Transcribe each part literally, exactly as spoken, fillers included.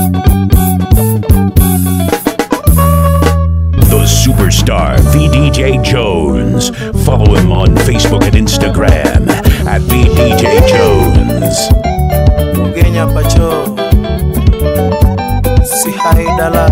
The superstar V D J Jones. Follow him on Facebook and Instagram at V D J Jones. Ugenya pacho si haidala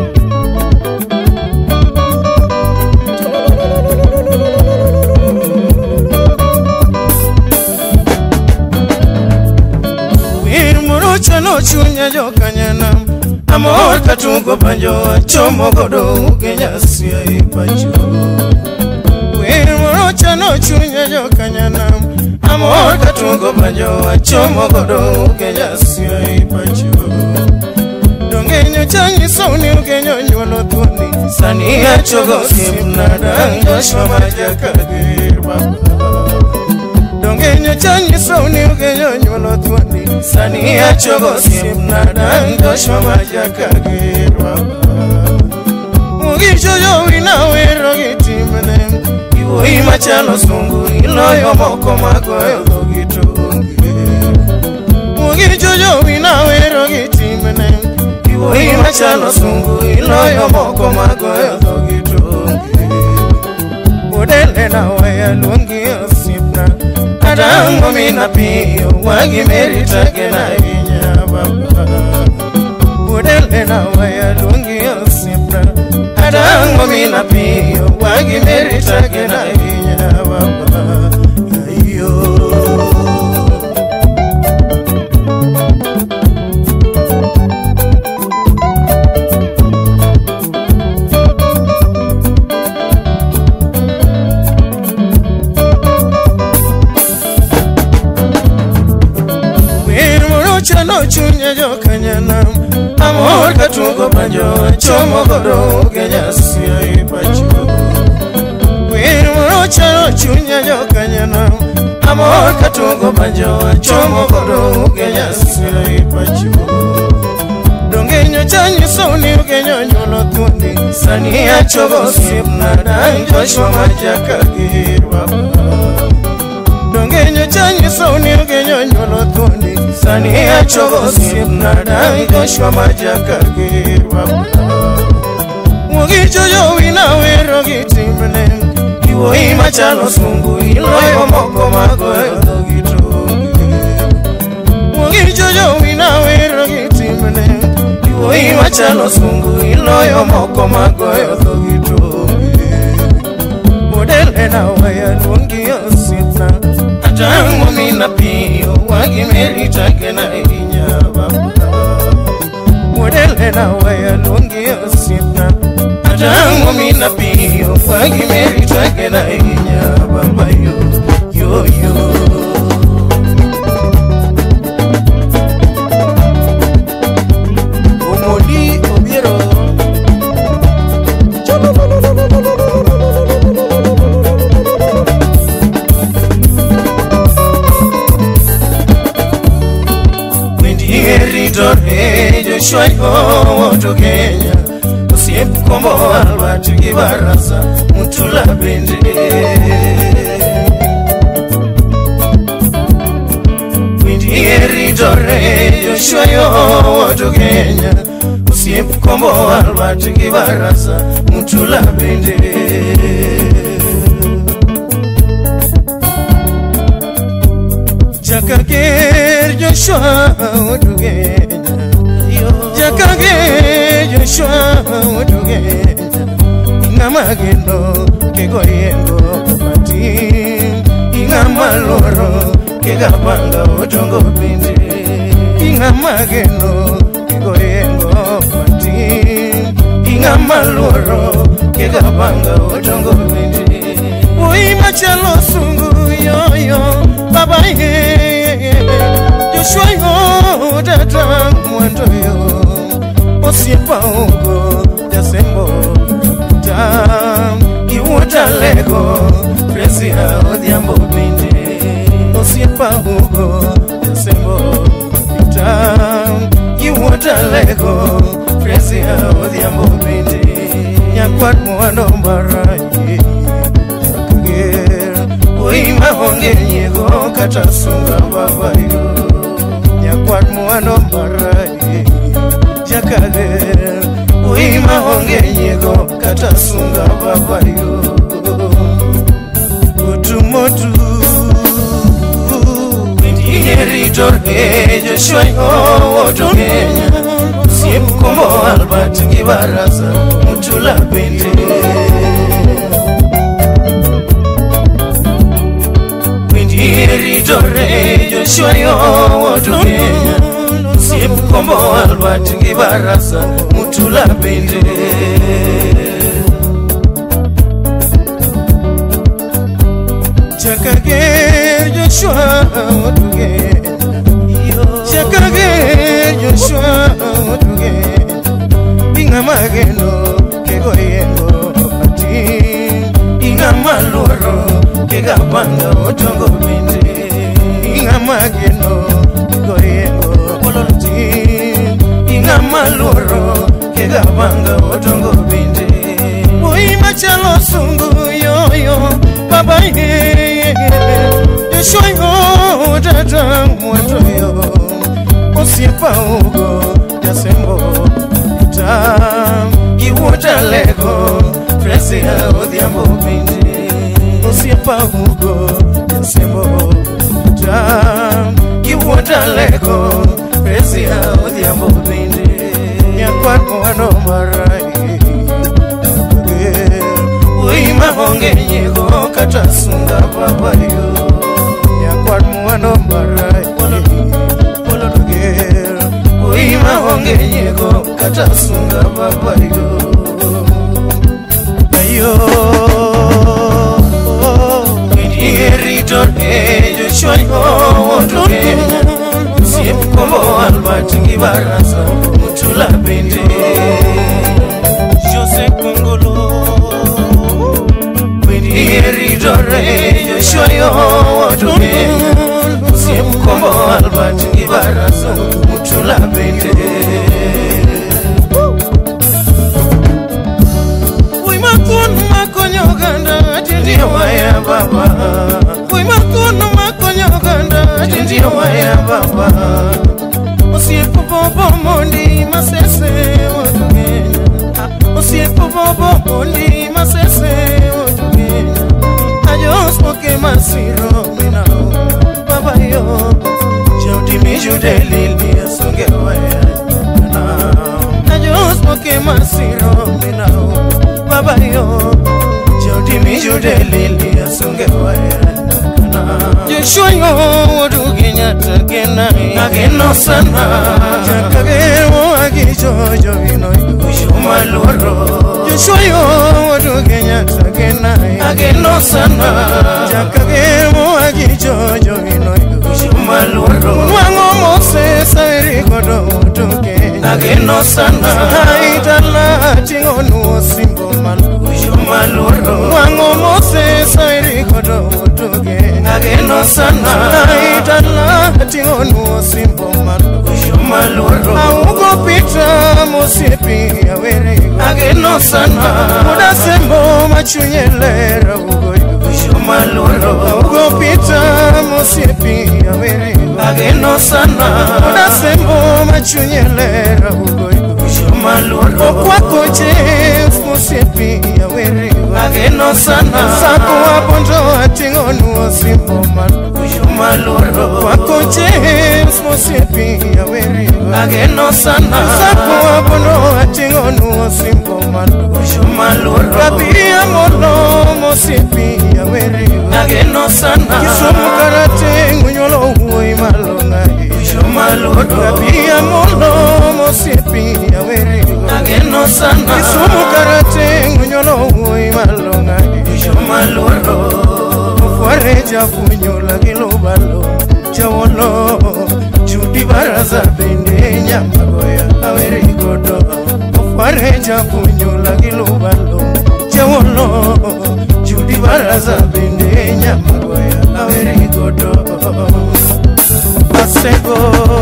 Wirmuro chano chunya jokanyana Amor katungo banjo chomo godo Ugenya si haipacho Wirmuro chano chunya jokanyana Amor katungo banjo chomo godo Ugenya si haipacho Dongenyo chanyi sauni ugenyo nyolo tundi Sani achogo simnada Joshua majakagir baba Dongenyo chanyi sauni ugenyo nyolo tundi Sani achogo simnada Joshua majakagir baba Mugisho yo wina wero gitimene Iwo ima chalo sungu Iloyo moko magoyo gitungi Mugisho yo wina wero gitimene Ima chalo sungu iloyo moko magoyo gitungi Udele na waya lungi osipna Adango mina piyo wagi merita gena inya baba Udele na waya lungi osipna Adango mina piyo wagi merita gena inya baba Ayo Chano chunya jokanyana Amor katungo banjo chomo godo Ugenya si haipacho Wirmuro chano chunya jokanyana Amor katungo banjo chomo godo Ugenya si haipacho Dongenyo chanyi sauni ugenyo nyolo tundi Sani achogo simnada Joshua majakagir baba Dongenyo chanyi sauni ugenyo nyolo tundi Sani achogo simnada Joshua majakagir baba Mugicho yo wina wero gitimene Iwo ima chalo sungu Iloyo moko magoyo gitungi Mugicho yo wina wero gitimene Iwo ima chalo sungu Iloyo moko magoyo gitungi Udele na waya lungi osipna Atango mina piyo wagi merita gena inya baba Udele na waya lungi osipna Atango mina piyo wagi merita gena inya baba yo yo yo Omoli obiero Joshua yo to Kenya Usiep kombo alwa tukibarasa Mutula bende Windi eritore Joshua yo to Kenya Usiep kombo alwa tukibarasa Mutula bende Jakager Joshua to Kenya Jakage Joshua Udugenya Ingamagendo Kegoyengo Pati Ingamaloro Kegabanga Otongo Bindi Ingamagendo Kegoyengo Pati Ingamaloro Kegabanga Otongo Bindi Uima chalo sungu yo yo Baba ye Joshua yo Dada mwendo yo Osipa ugo Jasembo Tam Iwuta lego Presi ya odhiambo binde Osipa ugo Jasembo Tam Iwuta lego Presi ya odhiambo binde Nyakwat mwando mbarayi Jakagir Uima honge nyego Kata sunga babayo Nyakwat mwando mbarayi maonge nyego kata sunga babayo utumotu Rito e Joshua o Togenya Siem como Albert Gibarasa Mutula Bente Rito e Joshua o Togenya Siem como Albert Gibarasa Mutula Bente Chakage Joshua o Togenya Chakage Joshua otuge Inga mageno kego yengo pati Inga maloro kega banga otongo binte Inga mageno kego yengo poloti Inga maloro kega banga otongo binte Oi machalo sungu yo yo baba ye Joshua yo tata mwato yo Osiepa ugo yasembo tam Kiwota lego fresi ya odhiambo bindi Osiepa ugo yasembo tam Kiwota lego fresi ya odhiambo bindi Nyakwa mwano marai Uima honge nyego kata sunga babayo Nyakwa mwano marai Uima honge nyego kata sunga babayo Ayo Rito e Joshua o Togenya Siem como Albert Gibarasa Mutula Bente Jose Kongolo Rito e Joshua o Togenya Siem como Albert Gibarasa Mutula Bente Uy makun makonyo ganda Tindi waya baba Uy makun makonyo ganda Tindi waya baba Osiepo bobo mondi masese Otugenya Osiepo bobo mondi masese Otugenya Ajos poke masiro minao Baba yo Jauti miju delili asunge waya Ajos poke masiro minao Baba yo Jauti miju delili asunge waya Joshua yo Otugenya takena Ageno sana Chakagemo agijojo vino Ushuma loro Joshua yo Otugenya takena Ageno sana Chakagemo agijojo vino Ushuma loro Mwango mose sairi kodo Otugenya Ageno sana Haitala chingonu simbo malu Ushuma loro Mwango mose sairi kodo Otugenya Ageno sana Haitala chingonu simbo malu Ushuma loro Augo pita mosiepi ya weri Ageno sana Muda sembo machunyelera ugo Ushuma loro Augo pita mosiepi ya weri Ageno sana Muda sembo machunyelera ugo Ushuma loro Okwako James mosiepi ya weri Ageno sana Sako wapondo atingonu simbo malu Ushuma loro Okwako James mosiepi ya weri Ageno sana Sako wapondo atingonu simbo malu Ushuma loro Kabia molo mosiepi ya weri Ageno sana Kisumu karate ngunyolo uwe malonga Ushuma loro Kabia molo mosiepi ya weri Ageno sana Kisumu karate ngunyolo uwe malonga Ushuma loro Mwareja funyola gilobalo Chawolo Judi baraza bende nyamagoya Aweri godo Mwareja funyola gilobalo Chawolo Judi baraza bende nyamagoya Aweri godo Pasego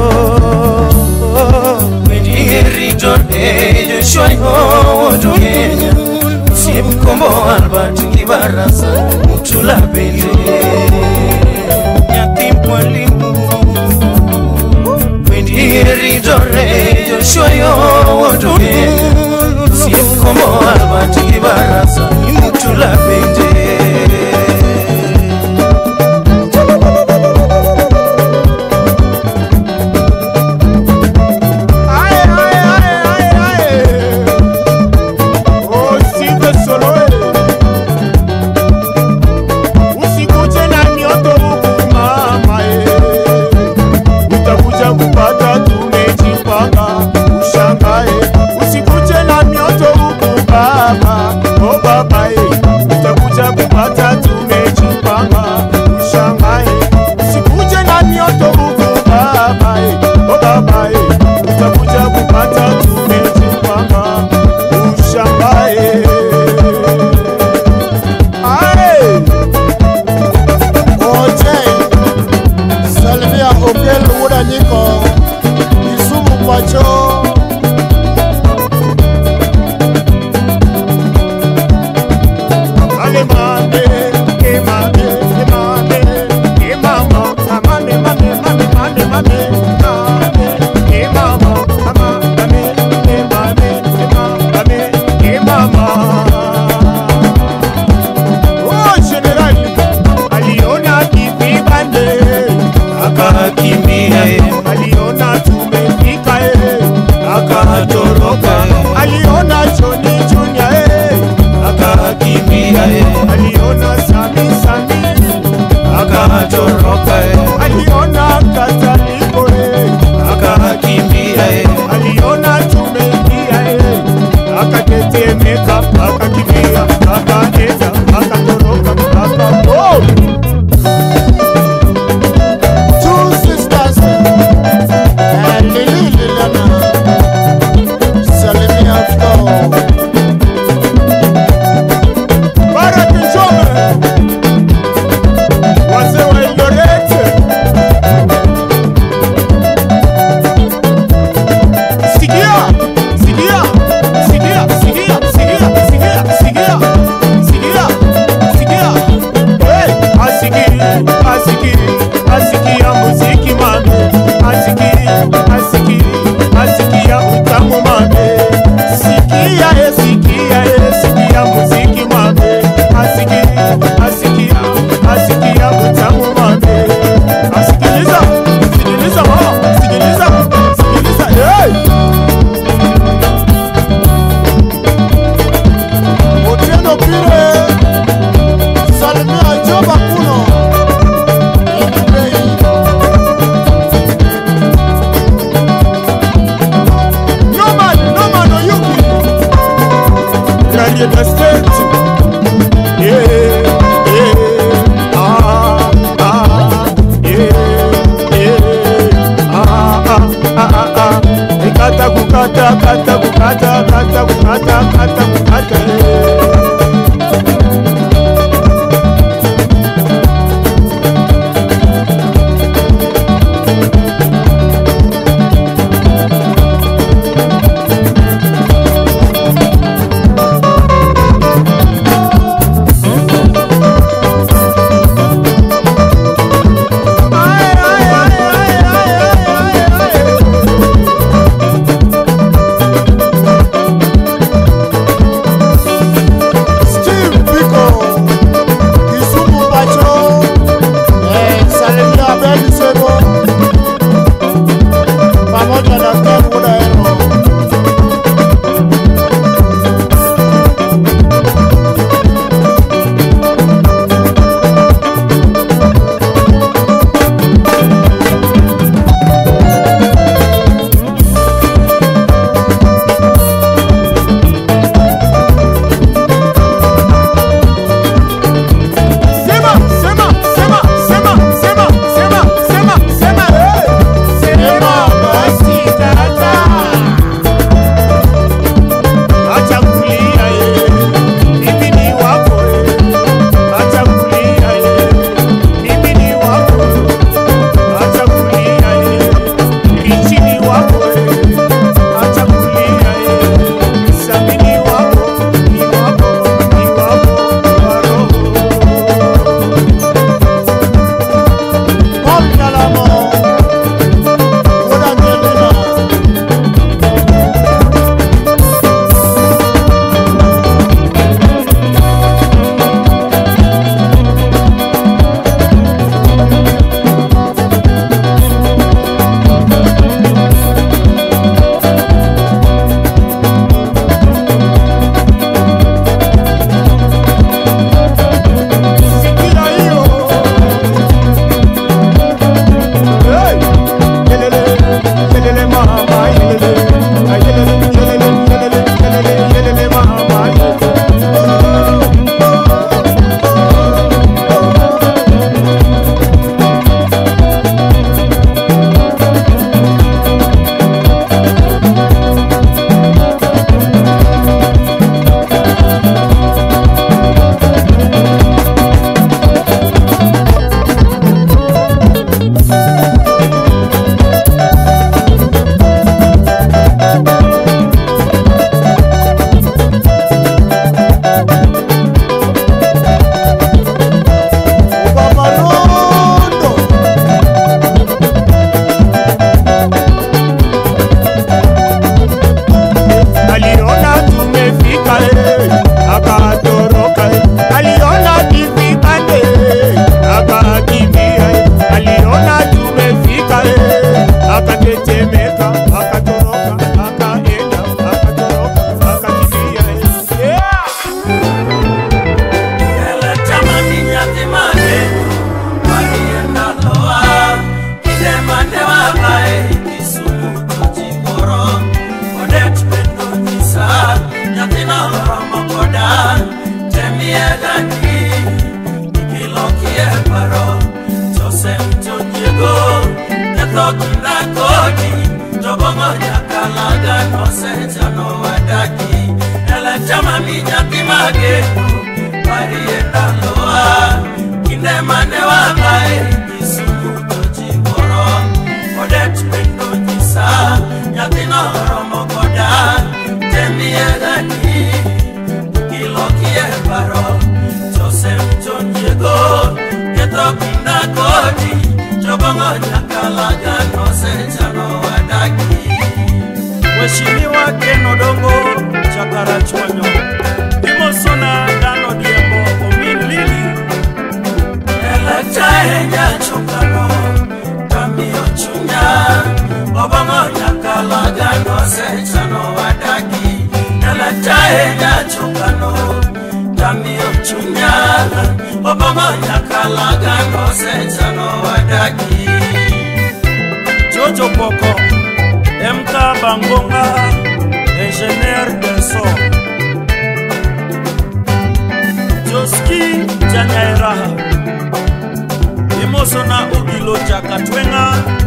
Wedi Rito e Joshua o Togenya Siem como Albert Gibarasa Mutula Bente Nyatim mwalimu Wedi Rito e Joshua o Togenya Siem como aliona tumeingia eh, akatetemeka, akakimbia, akaenda, akatoroka, akapo. Two sisters, eh, Lili Lilana, Salimia Flow. Para Kinshome, wazee wa Eldoret. Sikia, sikia, sikia, sikia, sikia, sikia, sikia, sikia, sikia. Hey, asikiri, asikiri, asikia muziki mame. Asikiri, asikiri, asikia utamu mame. Sikia, eh, sikia, eh, sikia muziki mame. Asikiri, asikia, asikia utamu mame. Asikiliza, sikiliza mama, sikiliza, sikiliza, hey! Otieno Pire, Salimia Joba Kuno, Ibei. No man, no man, no Yuki. Radio the state. Yeah, yeah, ah, ah, yeah, yeah, ah, ah, ah, ah, ah. Kata kukata, kata kukata, kata kukata, kata kukata, yeah. Steve Biko, Kisumu Pacho, eh, Salimia Ben Sebo, pamoja na Ken Udaero. Sema, sema, sema, sema, sema, sema, sema, sema, hey! Sema basi tata. Acha kulia eh, mimi ni wako eh. Acha kulia eh, mimi ni wako. Acha kulia eh, Richi ni wako eh. Acha kulia eh, Sami ni wako, ni wako, ni wako, wa roho. Paul Kalamo, Uda Ngelina. Sikia hiyo. Hey! Yelele, yelele mama, yelele. Ay, yelele, yelele, yelele, yelele, yelele mama, yelele. nyakalaga no secha no wadaki ela chama minyaki magenu marienda loa kinde mane wabae Kisumu to jiboro odet pendo jisa nyakino romo koda temi egani kilo kie paro Joseph John Diego keto kinda kodi Chobongo nyakalaga no secha no wadaki Mheshimiwa Ken Odongo Chakara Chwanyo Imosona Dano Diembo Omin Lili Elekta Enya Chukano Kamio Chunya Obongo nyakalaga no secha no wadaki Elekta Enya Chukano Kamio Chunya Obongo nyakalaga no secha no wadaki Jojo Poko M K Bangonga Ingénieur de son Joski Janyaira Imosona Ugilo Jakatwenga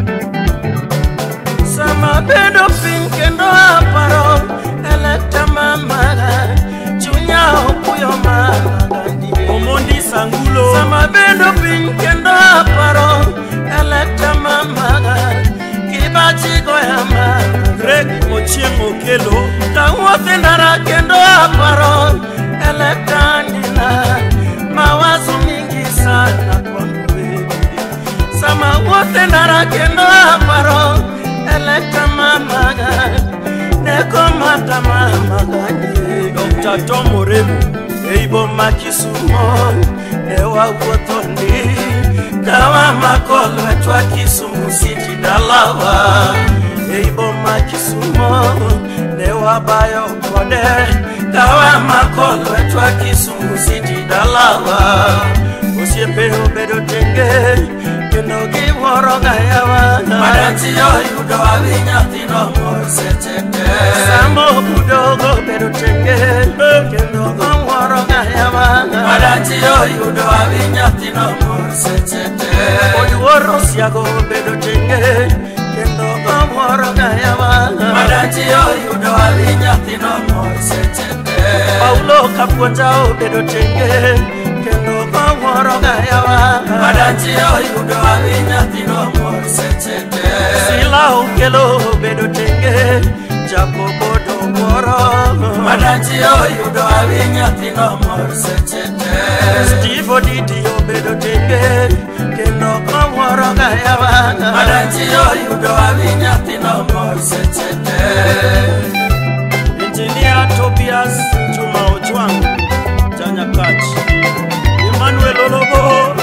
Sama Bedo Pinkendo Aparo Elekta Mamaga Chunya Okuyo Managandi Omondi Sangulo Sama Bedo Pinkendo Aparo Elekta Mamaga Kibachigo Yama Greg Ochieng Okelo Tawote Nara Kendo Aparo Elekta Nina Mawazo mingi sana kwangu baby Sama wote Nara Kendo Aparo Elekta Mamaga Neko mata Mamaga Doctor Tom Oremu Eibo Makisumo Ewa Wotondi Dawa makolo etwa Kisumu City dalawa Eibo Makisumo Newa bayo kode Dawa makolo etwa Kisumu City dalawa Osiepe obedo tenge Kendo giworo gayawa Madanti yo yudo avinya tino morsechete Samo kudogo bedo tenge Kendo giworo gayawa Madanti yo yudo avinya tino morsechete Oyuoro siago bedo tenge Kendo giworo gayawa Madanti yo yudo avinya tino morsechete Paulo Kapuonja obedo tenge Kendo giworo gayawa Madanti yo yudo avinya tino morsechete Sila ukelo bedo tenge Jacobo Dongoro Madanti yo yudo avinya tino morsechete Steve Odidi obedo tenge Kendo giworo gayawa Madanti yo yudo avinya tino morsechete Engineer Tobias Chuma Ojwang Janya Kach Emmanuel Olobo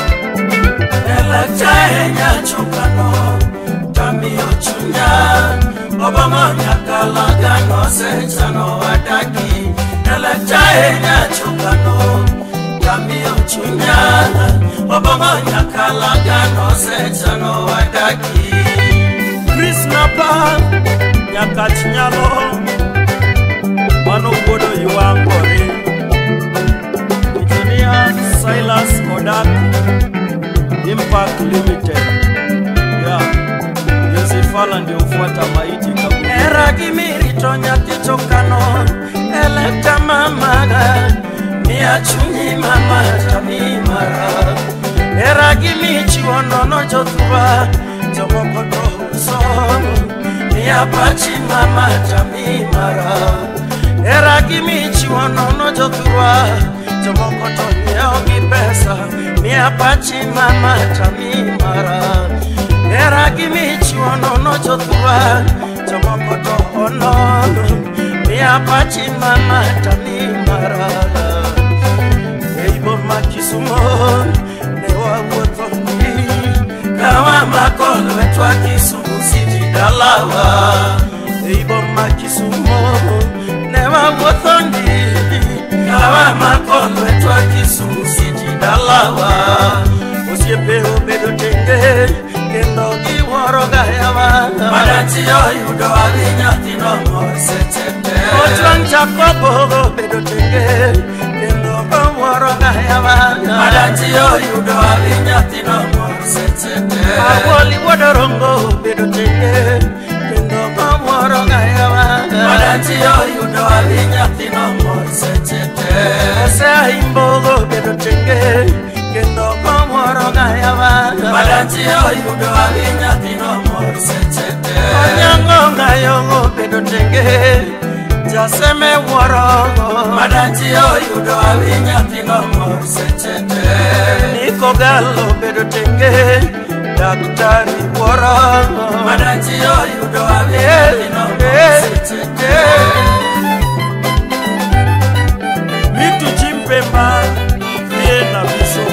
Elekta Enya Chukano Kamio Chunya Obongo nyakalaga no secha no wadaki Elekta Enya Chukano Kamio Chunya Obongo nyakalaga no secha no wadaki Chris Napa Nyakachinyalo Mano Bodo Yuangori Engineer Silas Kodak Impact Limited Yeah Yosifala ndio ufuata maiti kaburi Era kimiri tonya kichokano Elekta Mamaga Mia chunyi mama tamimara Era gimichi wonono jotua Jomokoto usomu Mia pachi mama tamimara Era gimichi wonono jotua Jomokoto nyeogi pesa Mia pachi mama tamimara Era gimichi wonono jotua Jomokoto onono Mia pachi mama tamimara Eibo Makisumo Newa Wotondi Kawa makolo etwa Kisumu City dalawa Eibo Makisumo Newa Wotondi Kawa makolo etwa Kisumu City dalawa Osiepe obedo tenge Kendo giworo gayawa Madanti yo yudo avinya tino morsechete Ojwang Jacobo obedo tenge Kendo giworo gayawa Madanti yo yudo avinya tino morsechete Awoli Wodorongo obedo tenge Kendo giworo moro gayawa Madanti oyudo ahinya thino mor sechete Ose ahimbogo bedo tenge Kendo komoro gayawa Madanti oyudo ahinya thino mor sechete Onyango ngayongo bedo tenge Jaseme woro Madanti oyudo ahinya thino mor sechete Niko galo bedo tenge Daktari woro Madanti oyudo ahinya thino mor sechete Mitu chimpemba Viena biso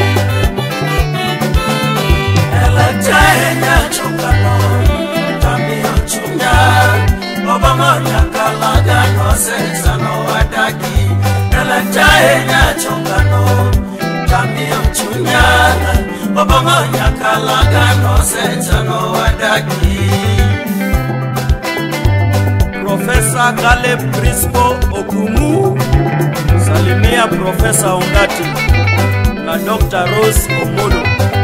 Elechenya chukano Tamio chunya Obama nyakalaga no sensano wadaki Elechenya chukano Tamio chunya Obama nyakalaga no sensano wadaki Profesa Caleb Brisco Okumu Salimia Profesa Ongati na Doctor Rose Omolo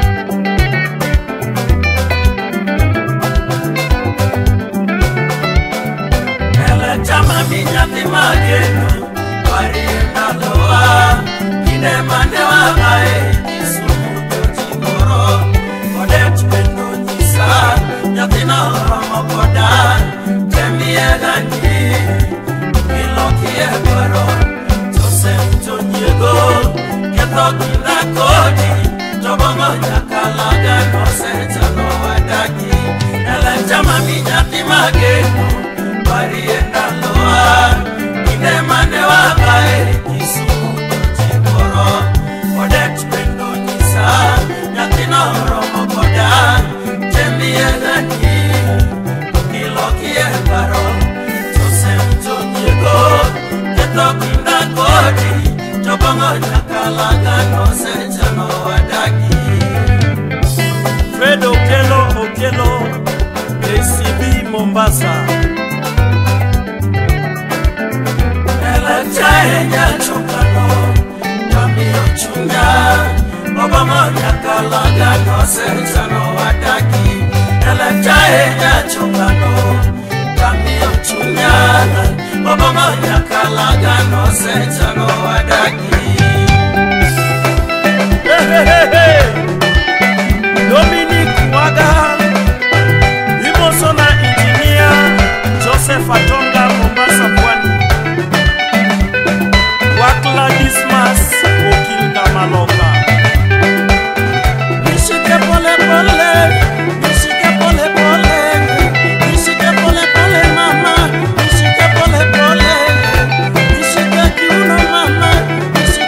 Ela chama minha timageno Parienda loa Kine mande wa mae Kisumu jimoro Kodet pendo nisa Nyatina rama koda Temie gani Milokie baro Jose mto nyego Keto kina kodi Jobongo nyakalaga no setano wadaki Ela chama minha timageno Parienda loa Kine mande wa mae Kisumu jimoro Kodet pendo nisa Nyatina rama koda Temie gani Milokie baro Jose mto nyego Keto kina kodi Jobongo nyakalaga no setano wadaki Fred Okelo Okelo A C B Mombasa Elechenya chukano Tamio chunya Obama nyakalaga no setano wadaki Elechenya chukano Tamio chunya Obama nyakalaga no setano wadaki Hey hey hey hey Dominic Waga Imosona Engineer Joseph Atonga Mombasa Pwani Wakla Dismas Okilda Maloka Nishike pole pole Nishike pole pole Nishike pole pole mama Nishike pole pole Nishike kiuno mama Nishike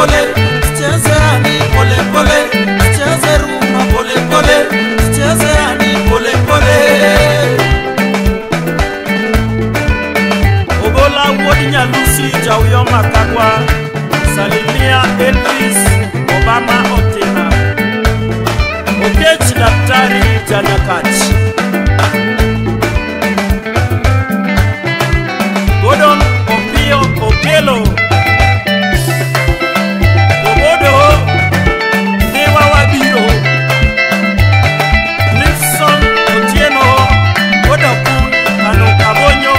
pole, tucheze ani pole pole, tucheze rumba pole pole, tucheze ani pole pole. Ogola Wodinya Lucy Jawyo Makagwa, salimia Elvis Obama Otena, Okech Daktari Janakach, Gordon Opio Opelo, Obodo Newa Wabiro, Nixon Otieno, Odakun Ano Kabonyo,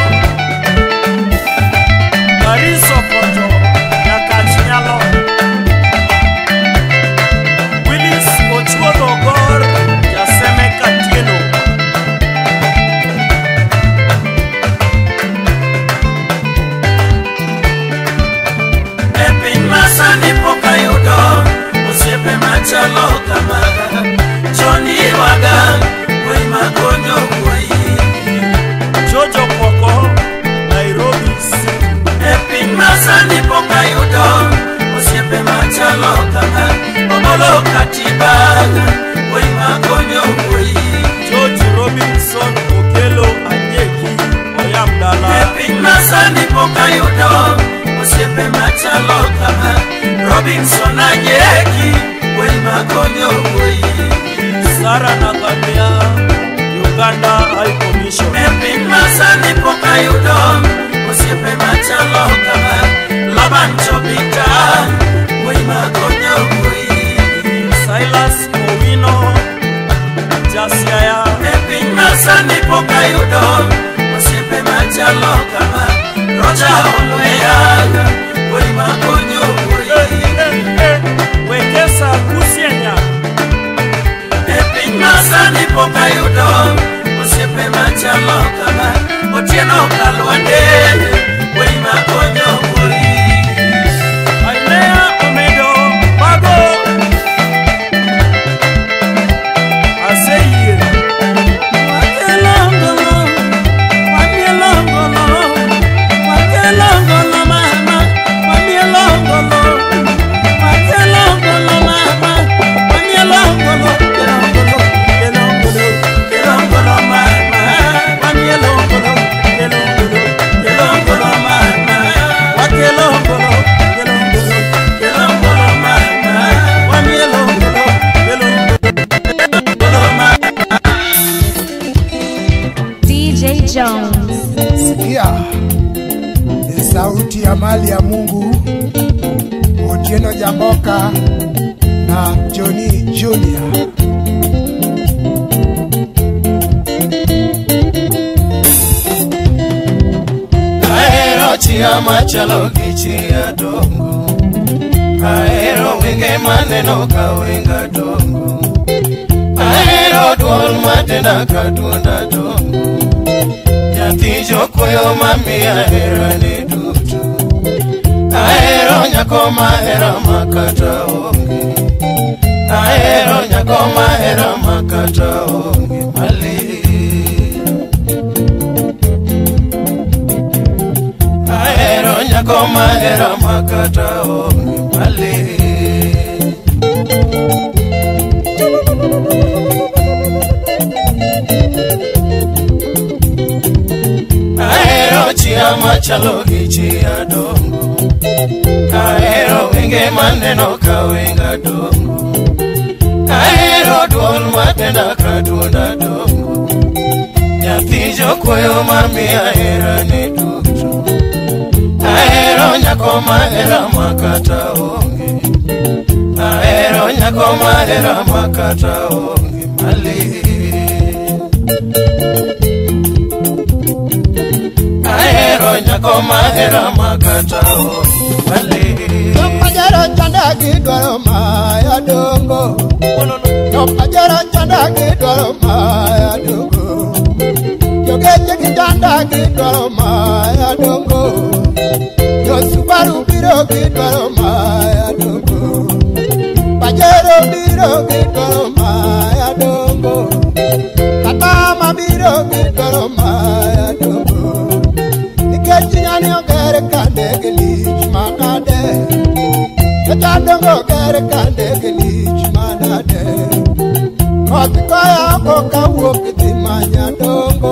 Mariso Foto Yakachinyalo, Willis Ochuodo Gor Yaseme Katieno, Epin Masani Pokayudo, Osiepe Machalo Kamaga, Johnny Waga, Wema Konyo Wei, Jojo Poko, Nairobi City. Epin Masani Pokayudo, Osiepe Machalo Kamaga, Omolo Katibaga, Wema Konyo Wei, George Robinson Okelo Anyeki, Oyamdala. Epin Masani Pokayudo, Osiepe Machalo Kamaga, Robinson Anyeki, Wema Konyo Wei, Sara Nagamia, Uganda High Commission. Epin Masani Pokayudo, Osiepe Machalo Kamaga, Laban Chobita, Wema Konyo Wei, Silas Owino, Jasiaya. Epin Masani Pokayudo, Osiepe Machalo Kamaga, Roger Olweyaga, Wema Konyo Wei, Wekesa Kusienya. Epin Masani Pokayudo, Osiepe Machalo Kamaga, Otieno Kalwande, Wema Konyo Wei, Ainea Omedo Bago, Aseyi Wakelongolo, Wakelongolo, Wakelongolo mama, Wakelongolo, Wakelongolo mama, Wakelongolo, Kelongolo, Kelongolo, Kelongolo mama, Wakelongolo, Kelongolo, Kelongolo mama, Wakelongolo, Kelongolo, Kelongolo mama, Wakelongolo, Kelongolo mama. D J Jones. Sikia, ni sauti ya mali ya Mungu, Otieno Jamboka na Johnny Junior. Aero chia machalo kichia dongo, aero wenge maneno ka wenga dongo, aero duol matenda ka duonda dongo, nyathi jokwoyo mami ahero ni duto, aero nyako mahera makata onge, aero nyako mahera makata onge mali, aero nyako mahera makata onge mali. Aero chia machalo gi chia dongo, aero wenge maneno ka wenga dongo, aero duol matenda ka duonda dongo, nyathi jokwoyo mami ahera ni duto, aero nyako mahera makata onge, aero nyako mahera makata onge mali, aero nyako mahera makata onge mali. Pajaro chanda gidwaro maya dongo, no pajaro chanda gidwaro maya dongo, yogeche kitanda gidwaro maya dongo, yo Subaru biro gidwaro maya dongo, pajaro biro gidwaro maya dongo, katama biro gidwaro maya dongo, nikechi nyani ogere kande gilich makade, Jadongo kere kande kilich manade Otikoya koka wok di manya dongo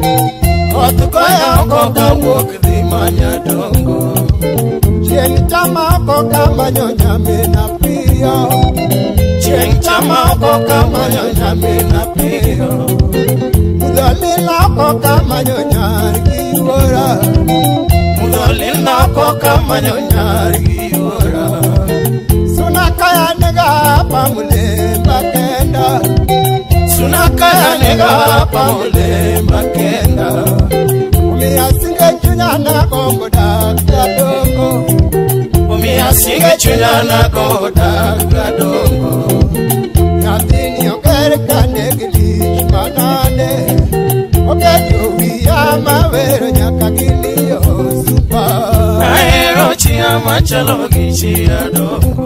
Otikoya koka wok di manya dongo Cheng chama koka manyo nyame na piyo Cheng chama koka manyo nyame na piyo Mudolila koka manyo nyargi wora Mudolila koka manyo nyargi wora Sunakaya nega pamule bakenda Sunakaya nega pamule bakenda Umi asinge chunyana kongo daga dongo Umi asinge chunyana kongo daga dongo Yatini okere kane gilish manane Okejo wiyama wero nyaka gilio supa Aero chiyama chalo gichia dongo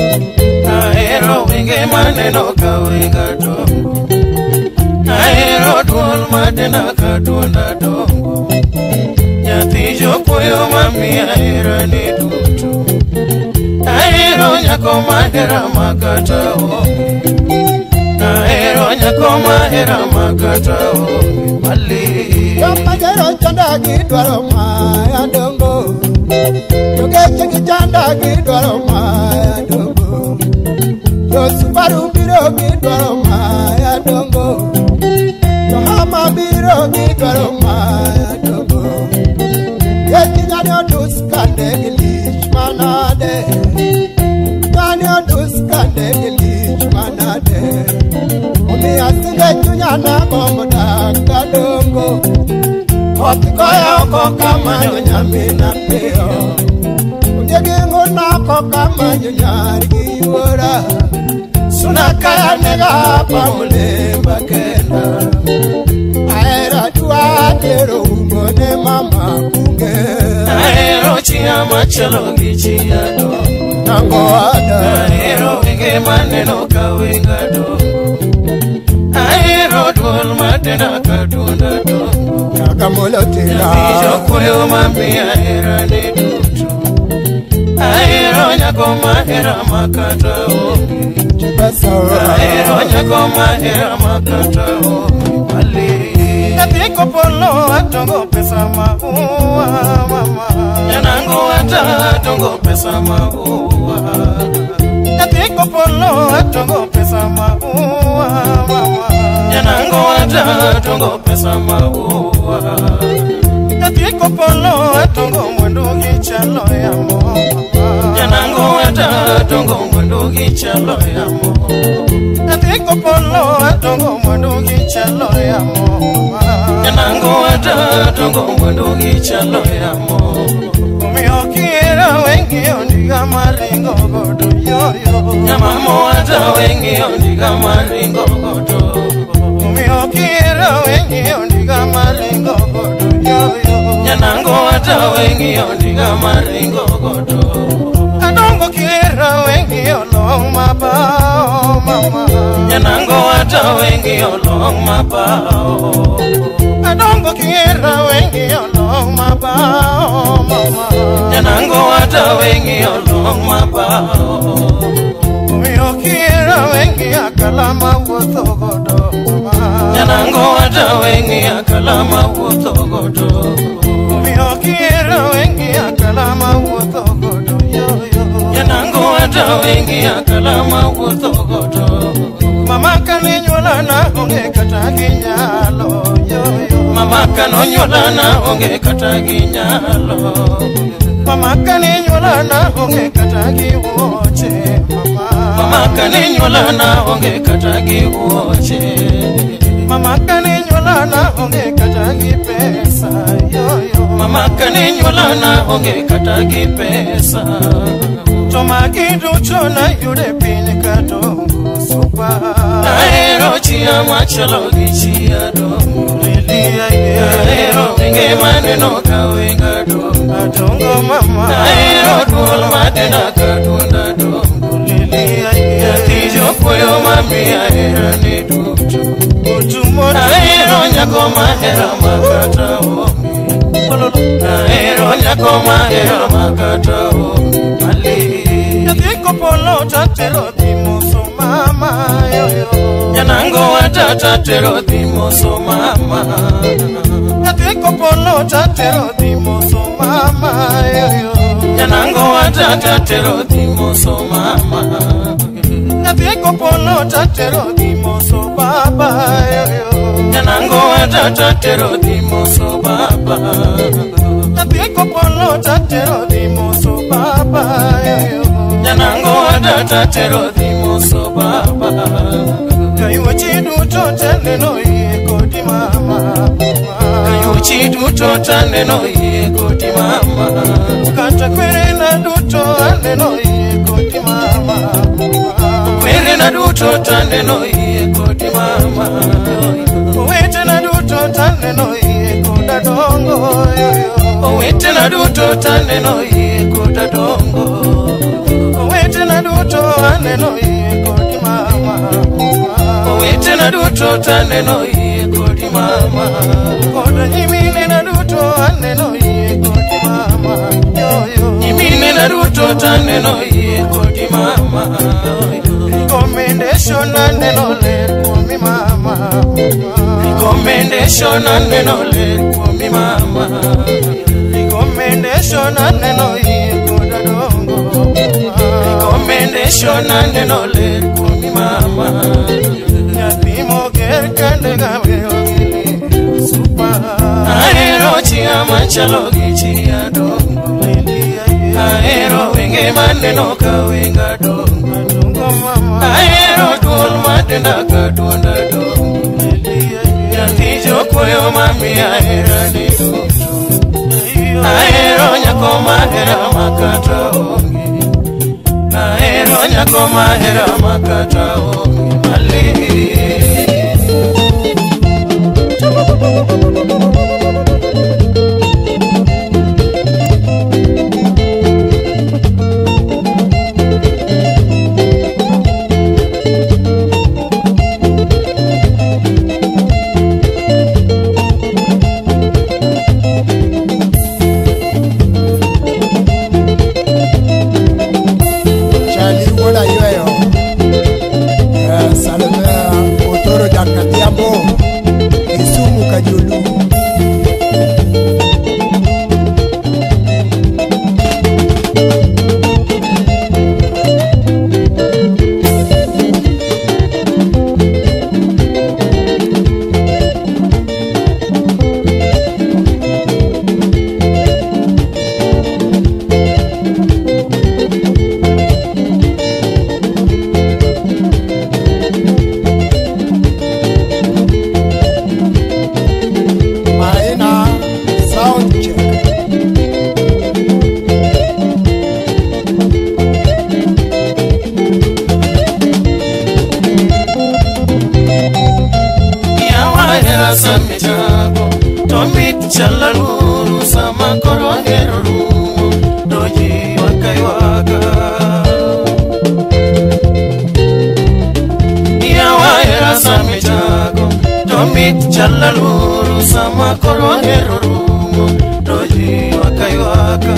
Aero winge maneno ka winga dongo Aero duol madena ka duonda dongo Nyathi jokuoyo mami aero ni duto Aero nyako mahera makata onge Aero nyako mahera makata onge Mali Yamajero chanda gidwaro maya dongo Yogeche kichanda gidwaro maya dongo Yosubaru biro gidwaro maya dongo Yohama biro gidwaro maya dongo Yekinyani oduskande gilish manade Nyani oduskande gilish manade Umi asinge chunyana kongo daga dongo Otikoya koka manyo nyame na piyo Undegi nguna koka manyo nyargi wora Sunakaya nega pamule bakenda Aera dua dero ungone mama kunge Aero chiyama chalo gichia dongo Nango ada Aero winge maneno ka winga dongo Aero duol madena ka duonda dongo Nakamulo tila Nijo kuyo mami aera ni duto Aero nyako mahera makata onge Aero nyako mahera makata onge Mali Yatiko polo atongo pesa maua mama Yanango ata atongo pesa maua Yatiko polo atongo pesa maua mama Yanango ata atongo pesa maua Yatiko polo atongo mwendo gichalo ya mo Yanango ata atongo mwendo gichalo ya mo Yatiko polo atongo mwendo gichalo ya mo Yanango ata atongo mwendo gichalo ya mo Umiokira wengi ondiga maringo godo yoyo Nyamamo ata wengi ondiga maringo godo Umiokira wengi ondiga maringo godo yoyo Nyanango ata wengi ondiga maringo godo Adongo kira wengi olong mabao mama Nyanango ata wengi olong mabao Adongo kira wengi olong mabao mama Nyanango ata wengi olong mabao Umiokira wengi akalama wotho godo mama Nyanango ata wengi akalama wotho godo Umiokira wengi akalama wotho godo yoyo Nyanango ata wengi akalama wotho godo Mama kaninyola na onge kata ginyalo yoyo Mama kanonyola na onge kata ginyalo Mama kaninyola na onge kata giwoche mama Mama kaninyola na onge kata giwoche Mama kaninyola na onge kata gipesa yoyo Mama kaninyola na onge kata gipesa Toma kiducho na yude pini katongo supa Aero chiyama chalo gichia dongo Lilia Aero winge maneno ka winga dongo Atongo mama Aero duol madena ka duonda dongo Lilia Yatijo kuyo mami aera ni duto Utumo Aero nyako mahera makata onge Aero nyako mahera makata onge Mali Yatiko Nyathiko polo tatero dhimoso mama yoyo. Nyanango wata tatero dhimoso mama. Nyathiko polo tatero dhimoso mama yoyo. Nyanango wata tatero dhimoso mama. Nyathiko polo tatero dhimoso baba yoyo. Nyanango wata tatero dhimoso baba. Nyathiko polo tatero dhimoso baba yoyo. Nyanango wata tatero dhimoso baba. Kayo chiduto taneno ye kodi mama. Kayo chiduto taneno ye kodi mama. Kata kwere na duto aneno ye kodi mama. Kwere na duto taneno ye kodi mama. Wete na duto taneno ye koda dongo yoyo. Wete na duto taneno ye koda dongo. Wete na duto aneno ye kodi mama. Wete na duto taneno ye kodi mama. Koda nyimine na duto aneno ye kodi mama. Nyimine na duto taneno ye kodi mama. Recommendation aneno le kumi mama. Recommendation aneno le kumi mama. Recommendation aneno ye koda dongo. Recommendation aneno le kumi mama. Nyathi moger kande gawe ogili super. Aero chia machalo gi chia dongo. Aero wenge maneno ka wenga dongo mama. Aero duol madenda ka duonda dongo. Nyathi jokoyo mami aera ni dongo. Aero nyako mahera makata onge. Aero nyako mahera makata onge mali. Chalaluru sama koro herorumo doji wakai waka.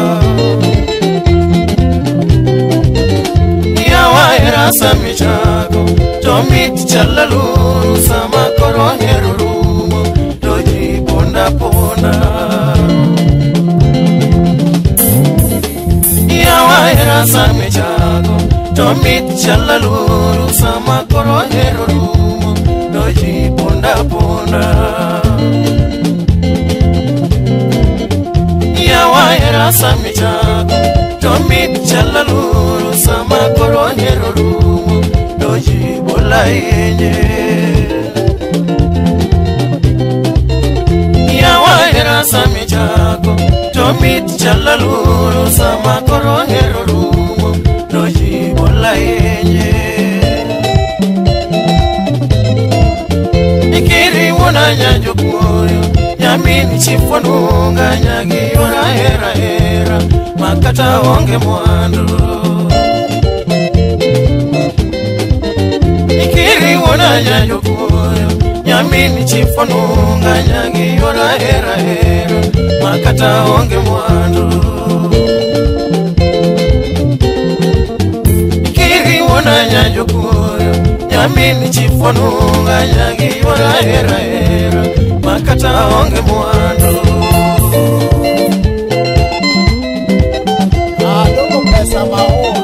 Ya waira sami chago tomit chalaluru sama koro herorumo doji ponda ponda. Ya waira sami chago tomit chalaluru sama koro herorumo doji ponda ponda. Ya waira sami chago tomit chalaluru sama koro herorumo doji bola yenye. Ya waira sami chago tomit chalaluru sama koro herorumo doji bola yenye. Ikiri wona nyanjo kuoyo Nyamini chifonunga nyagi yora hera hera Makata onge mwando. Ikiri wona nyanjo kuoyo Nyamini chifonunga nyagi yora hera hera Makata onge mwando. na nyajukuyo nyamini chifonunga nyagi wala era era makata onge mwando Adongo pesa maua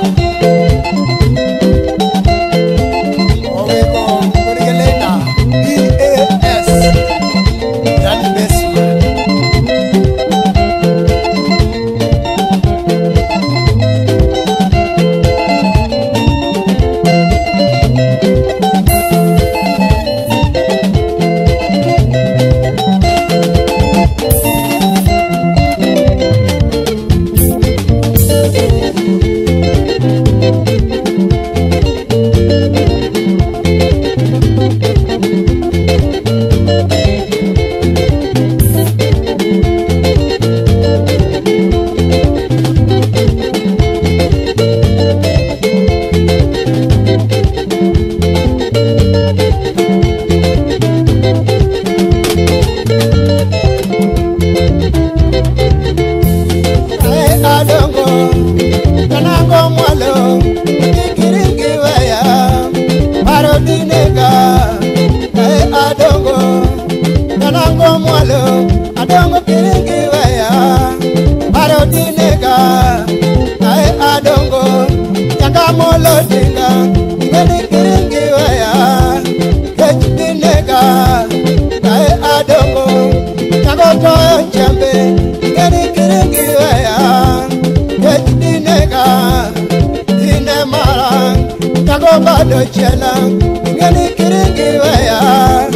Oweko Kurigelena B A S Yani Besma Bado chela ngeni kiringi waya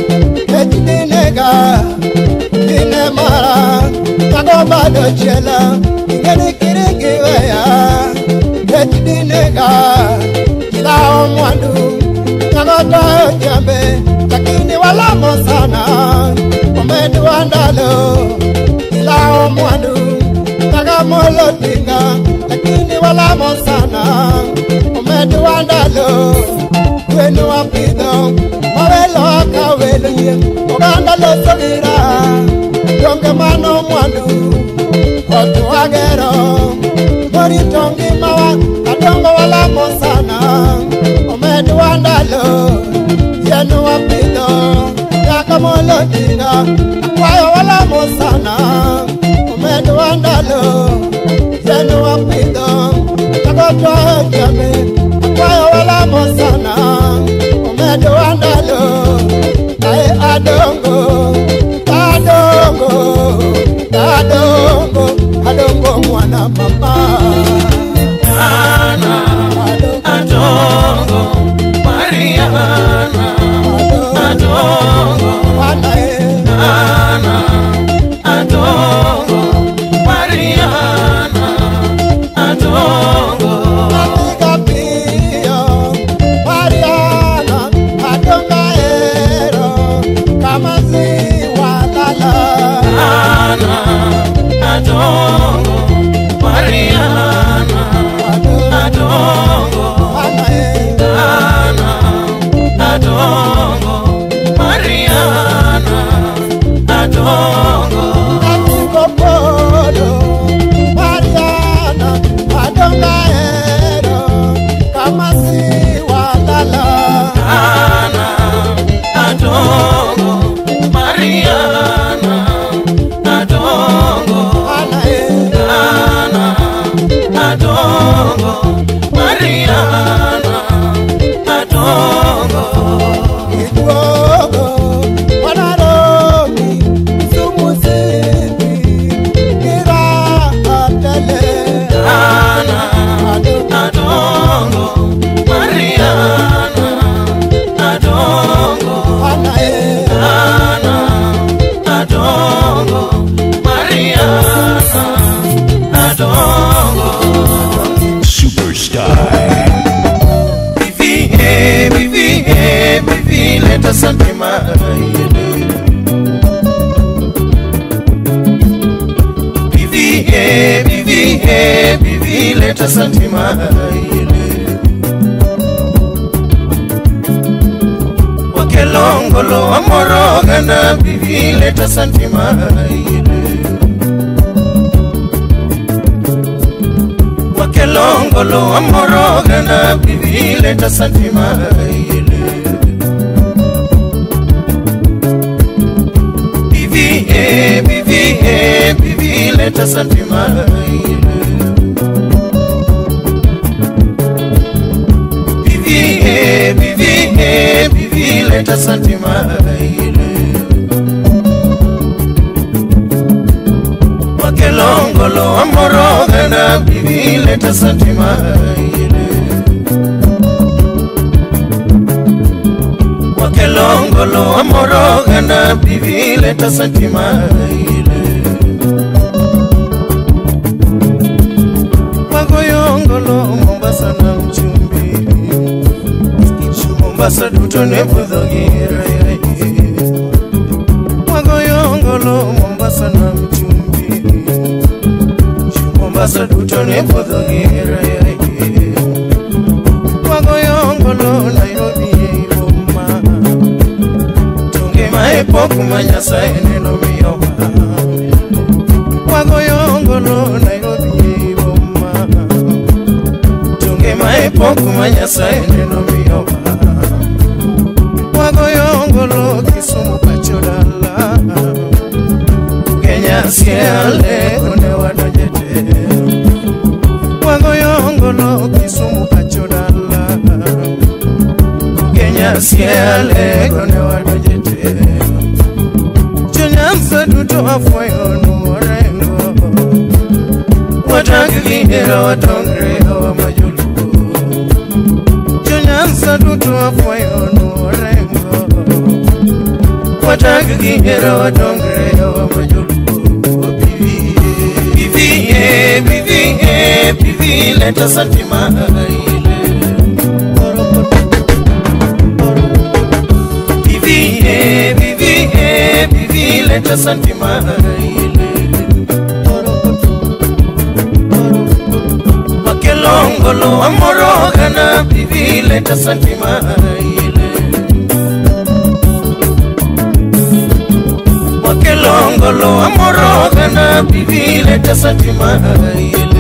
Kejinega Ine mara Tago bado chela ngeni kiringi waya Kejinega Kila omwandu Tago toyo jambe Lakini wala mosana Omedu andalo Kila omwandu Tago molo tinga Lakini wala mosana Omedu andalo Wenu wapido Mawelo kawelo ye Ogandalo sogira Yonge mano mwandu Otu agero Mori tongi mawa Kadongo wala mosana Omedu andalo Yenu wapido Yaka molo tinga Akwayo wala mosana Omedu andalo Yenu wapido Tagoto jame Akwayo wala mosana Omedu andalo Ae adongo Adongo Adongo Adongo mwana mama Ana Adongo Mariana Adongo Ana Adongo Mariana Adongo Amiga pio Mariana Adonga ero Kama ziwa lala Ana Adongo Mariana Adongo Ana e Ana Adongo Mariana Adongo Amigo polo Mariana Adonga ero Kama ziwa lala Ana Adongo Mariana Adongo Ana e Ana Adongo Mariana Adongo Iguogo Wanaromi Sumusiki Kira atele Ana Adongo Mariana Adongo Ana e Ana Adongo Mariana Adongo Superstar. Vivi, eh, vivi, eh, vivi, leta santima Vivi, eh, vivi, eh, vivi, leta santima Wakelongolo amoroga na vivi, leta santima Wakelongolo Wakelongolo amoroga na bivile tasantima ile Bivie, bivie, bivile tasantima ile Bivie, bivie, bivile tasantima ile Wakelongolo amoroga na bivile tasantima ile Wakelongolo amoroga na bivile tasantima ile Wagoyongolo Mombasa na mchumbi Mombasa dutone budhogira Wagoyongolo Mombasa na mchumbi Mombasa dutone budhogira Wagoyongolo Nairobi Roma Tunge maepoku manyasa eneno miyoba Wagoyongolo Nairobi Roma Tunge maepoku manyasa eneno miyoba Wagoyongolo Kisumu Pachodala Kenya siale une wadojete Wagoyongolo Kisumu Pachodala Kenya siale une wadojete Chonyansa duto afwayo numorengo Watangigihira watongre wa majuluko Chonyansa duto afwayo numorengo Watangigihira watongre wa majuluko Bivie, bivie, bivile tasantima ile Bivie, bivie, bivile tasantima ile Wakelongolo amoroga na bivile tasantima ile Wakelongolo amoroga na bivile tasantima ile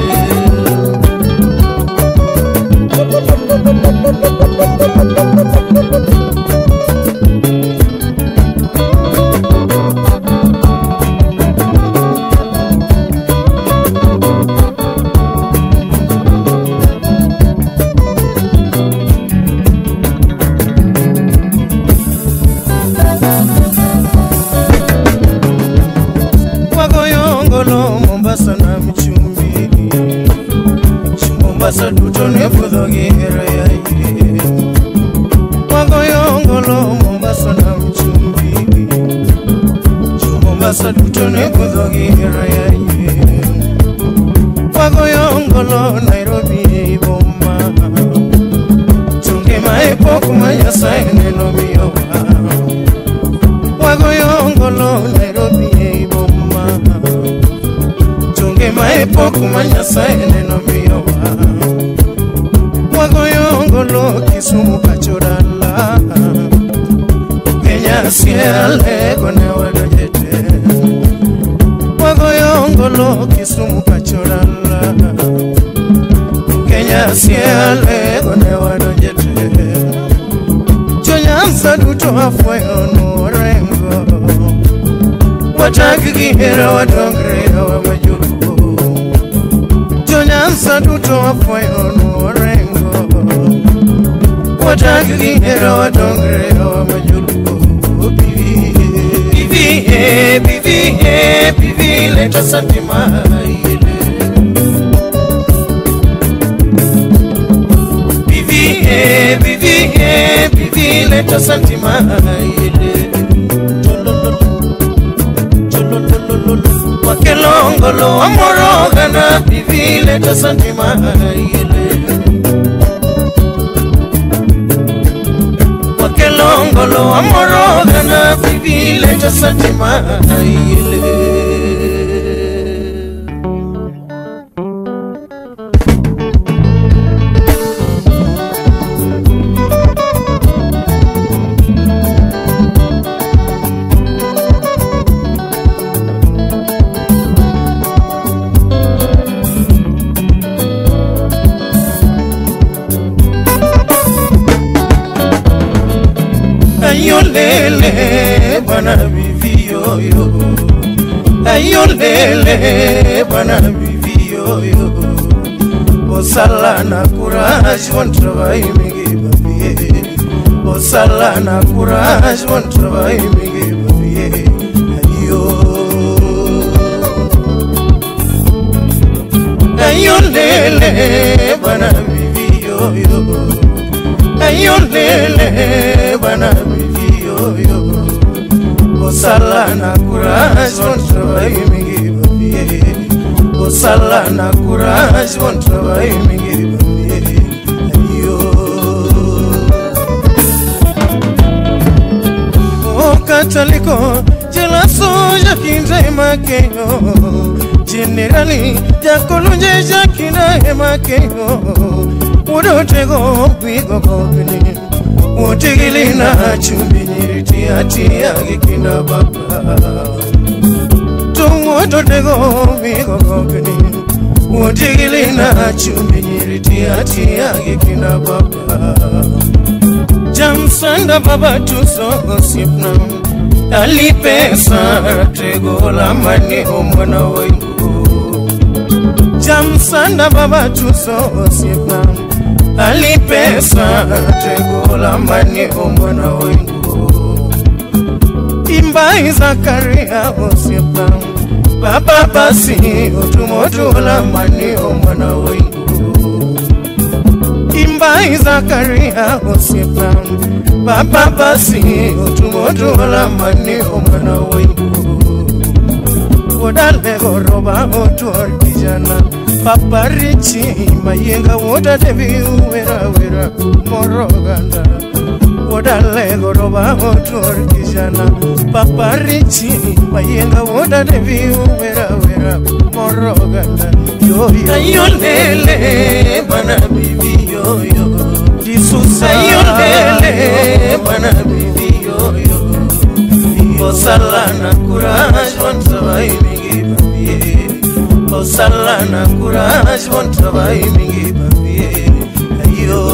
Wagoyongolo Mombasa na mchumbi Mombasa dutone budhogira Wagoyongolo Mombasa na mchumbi Mombasa dutone budhogira Wagoyongolo Nairobi Boma Tunge maepoku manyasa eneno miyoba Wagoyongolo Nairobi Boma Tunge maepoku manyasa eneno miyoba Wagoyongolo Kisumu Pachodala Kenya siale kone wadojete Wagoyongolo Kisumu Pachodala Kenya siale kone wadojete Chonyansa duto afwayo nurengo Watangigihira watongre wa majuluko Chonyansa duto afwayo nurengo Watangigihira watongre wa majuluko Bivie, bivie, bivile tasantima ile Bivie, bivie, bivile tasantima ile Wakelongolo amoroga na bivile tasantima ile Wakelongolo amoroga na bivile tasantima ile ayolele bana vivi yo yo, ayolele bana vivi yo yo. Bosala na courage, bon travail mingi babiye. Bosala na courage, bon travail mingi babiye. Ayo, ayolele bana vivi yo yo, ayolele bana vivi yo yo. Bosala na courage, bon travail mingi babiye. Bosala na courage, bon travail mingi babiye. Ayo, o Kataliko jela soja kinza makeyo, generali jakolunje jakina makeyo. Udotego bigo gobini, utigilina chumbi nyiriti atia gikinda baba. Udotego bigo gobini, utigilina chumbi nyiriti atia gikinda baba. Jamsanda baba tuso sipna, ali pesa tego la mani omwana wengu. Jamsanda baba tuso sipna, ali pesa tego la mani omwana wengu. Imbai Zakaria osipna, baba basi utumotu la mani omwana wengu. Imbai Zakaria osipna, baba basi utumotu la mani omwana wengu. Wodale goroba otuor kijana, papa richi mayenga woda devi uwera wera moroganda. Wodale goroba otuor kijana, papa richi mayenga woda devi uwera wera moroganda. Yo yo ayolele bana bibi yo yo, disusa ayolele bana bibi yo yo. Bosala na courage, bon travail mingi babiye. Bosala na courage, bon travail mingi babiye. Ayo,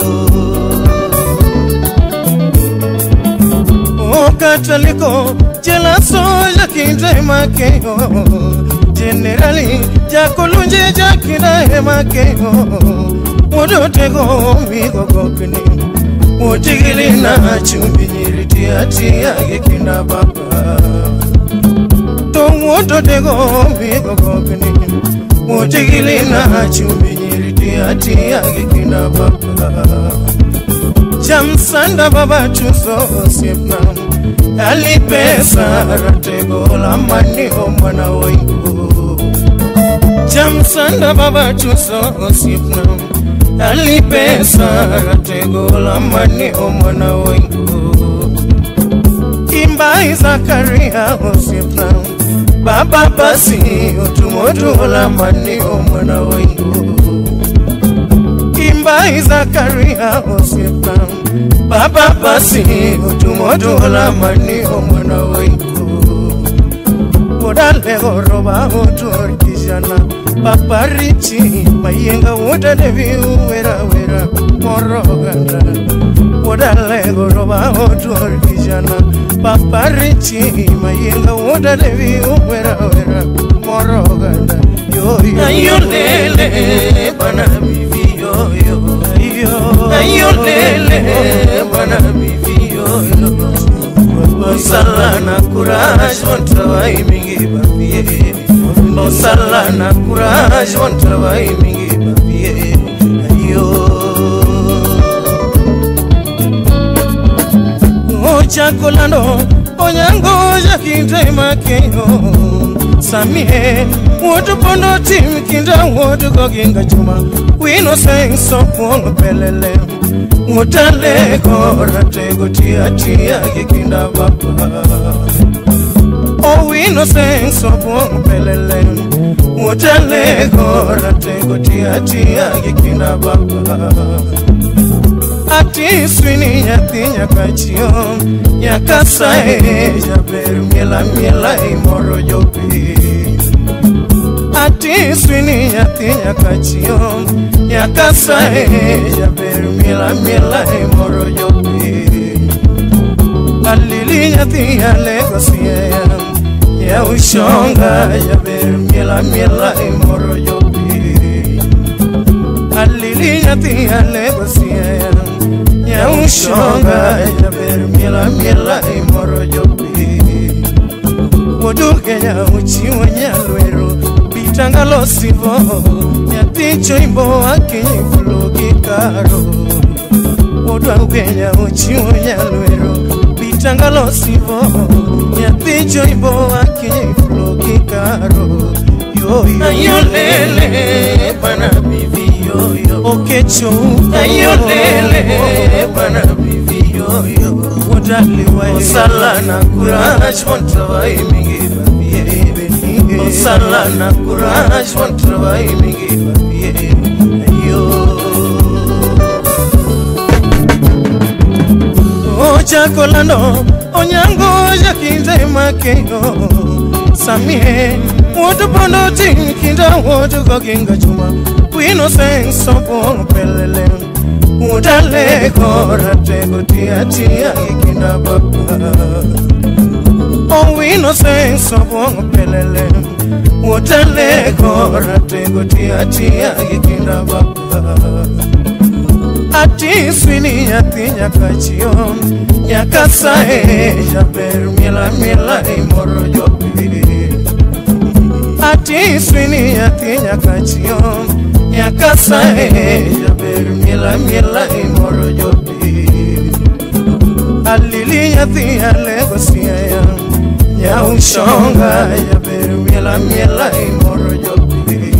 o Kataliko jela soja kinza makeyo, generali jakolunje jakina makeyo. Udotego bigo gobini, utigilina chumbi nyiriti atia gikinda baba. Udotego bigo gobini, utigilina chumbi nyiriti atia gikinda baba. Jamsanda baba chuso sipna, ali pesa ratego la mani omwana wengu. Jamsanda baba chuso sipna, ali pesa ratego la mani omwana wengu. Imbai Zakaria osipna, baba basi utumotu la mani omwana wengu. Imbai Zakaria osipna, baba basi utumotu la mani omwana wengu. Wodale goroba otuor kijana, papa richi mayenga woda devi uwera wera moroganda. Wodale goroba otuor kijana, papa richi mayenga woda devi uwera wera moroganda. Yo yo ayolele bana bibi yo yo, ayolele bana bibi yo yo. Bosala na courage, bon travail mingi babiye. Bosala na courage, bon travail mingi babiye. Ayo, o chakolano onyango jakinze makeyo. Samie wodu pondo tim kinda wodu goginga chuma. We no sing so pong pelele. Mutale kora tego tia tia gikinda baba. Oh, we no sing so pong pelele. Mutale kora tego tia tia gikinda baba. Ati swini nyatinya kachio, nyakasae jaberu miela miela imoro jopi. Ati swini nyatinya kachio, nyakasae jaberu miela miela imoro jopi. Alilinya tia legosia ya ushonga ya ber miela miela imoro yopi. Alilinya tia legosia ya ushonga ya ber miela miela imoro yopi. Woduke ya uchiwa nyalwero bitanga losivo ya ticho imbo akiflogi karo. Woduke ya uchiwa nyalwero bitanga losivo ya ticho imbo akiflogi karo. Yo yo yo lele bana bivi yo yo okecho yo lele bana bivi yo yo wodali wa sala na courage on travail mingi baby o sala na courage on travail mingi baby yo o chakolano onyango jakinze makeyo samie wotu pondo tinkinda wotu kokinga chuma wino seng sopo pelele udale kora tego tia tia ikinda baba oh wino seng sopo pelele udale kora tego tia tia ikinda baba ati swini ati nyakachio nyakasae jaber mila mila imoro yopi. Ati swini ati nyakachio nyakasae jaber mila mila imoro yopi. Alili ati alegosia ya ushonga jaber mila mila imoro yopi.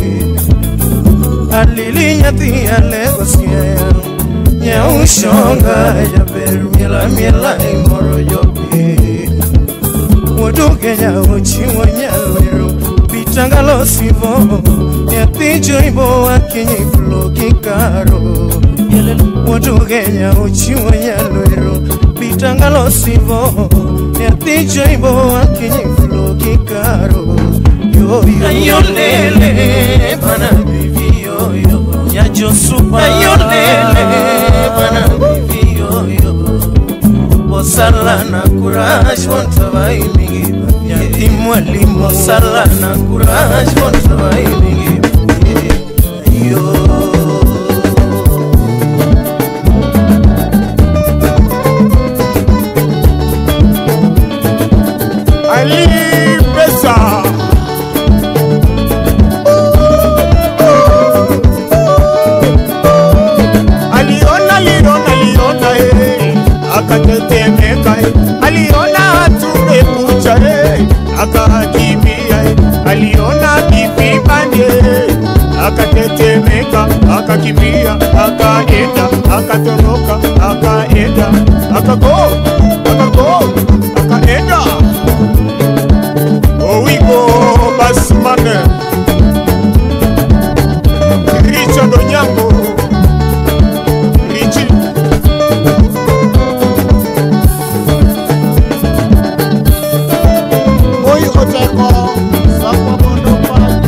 Alili ati alegosia ya ushonga jaber mila mila imoro yopi. Woduke ya uchiwa nyalwero bitanga losivo ya ticho imbo akinyi flogi karo. Woduke ya uchiwa nyalwero bitanga losivo ya ticho imbo akinyi flogi karo. Yo yo yo lele bana bivi yo yo ya josupa yo lele bana bivi yo yo Sala na courage on travail mingi ya limo limo sala na courage on travail mingi yo Ali Besa aliona liona liona eh akatetemeka aliona tume kucha eh akakimbia aliona kipipande akatetemeka akakimbia akaenda akatoroka akaenda akago akago akaenda owigo basmane Richard Onyango Richie Oy oteko sapo bono pat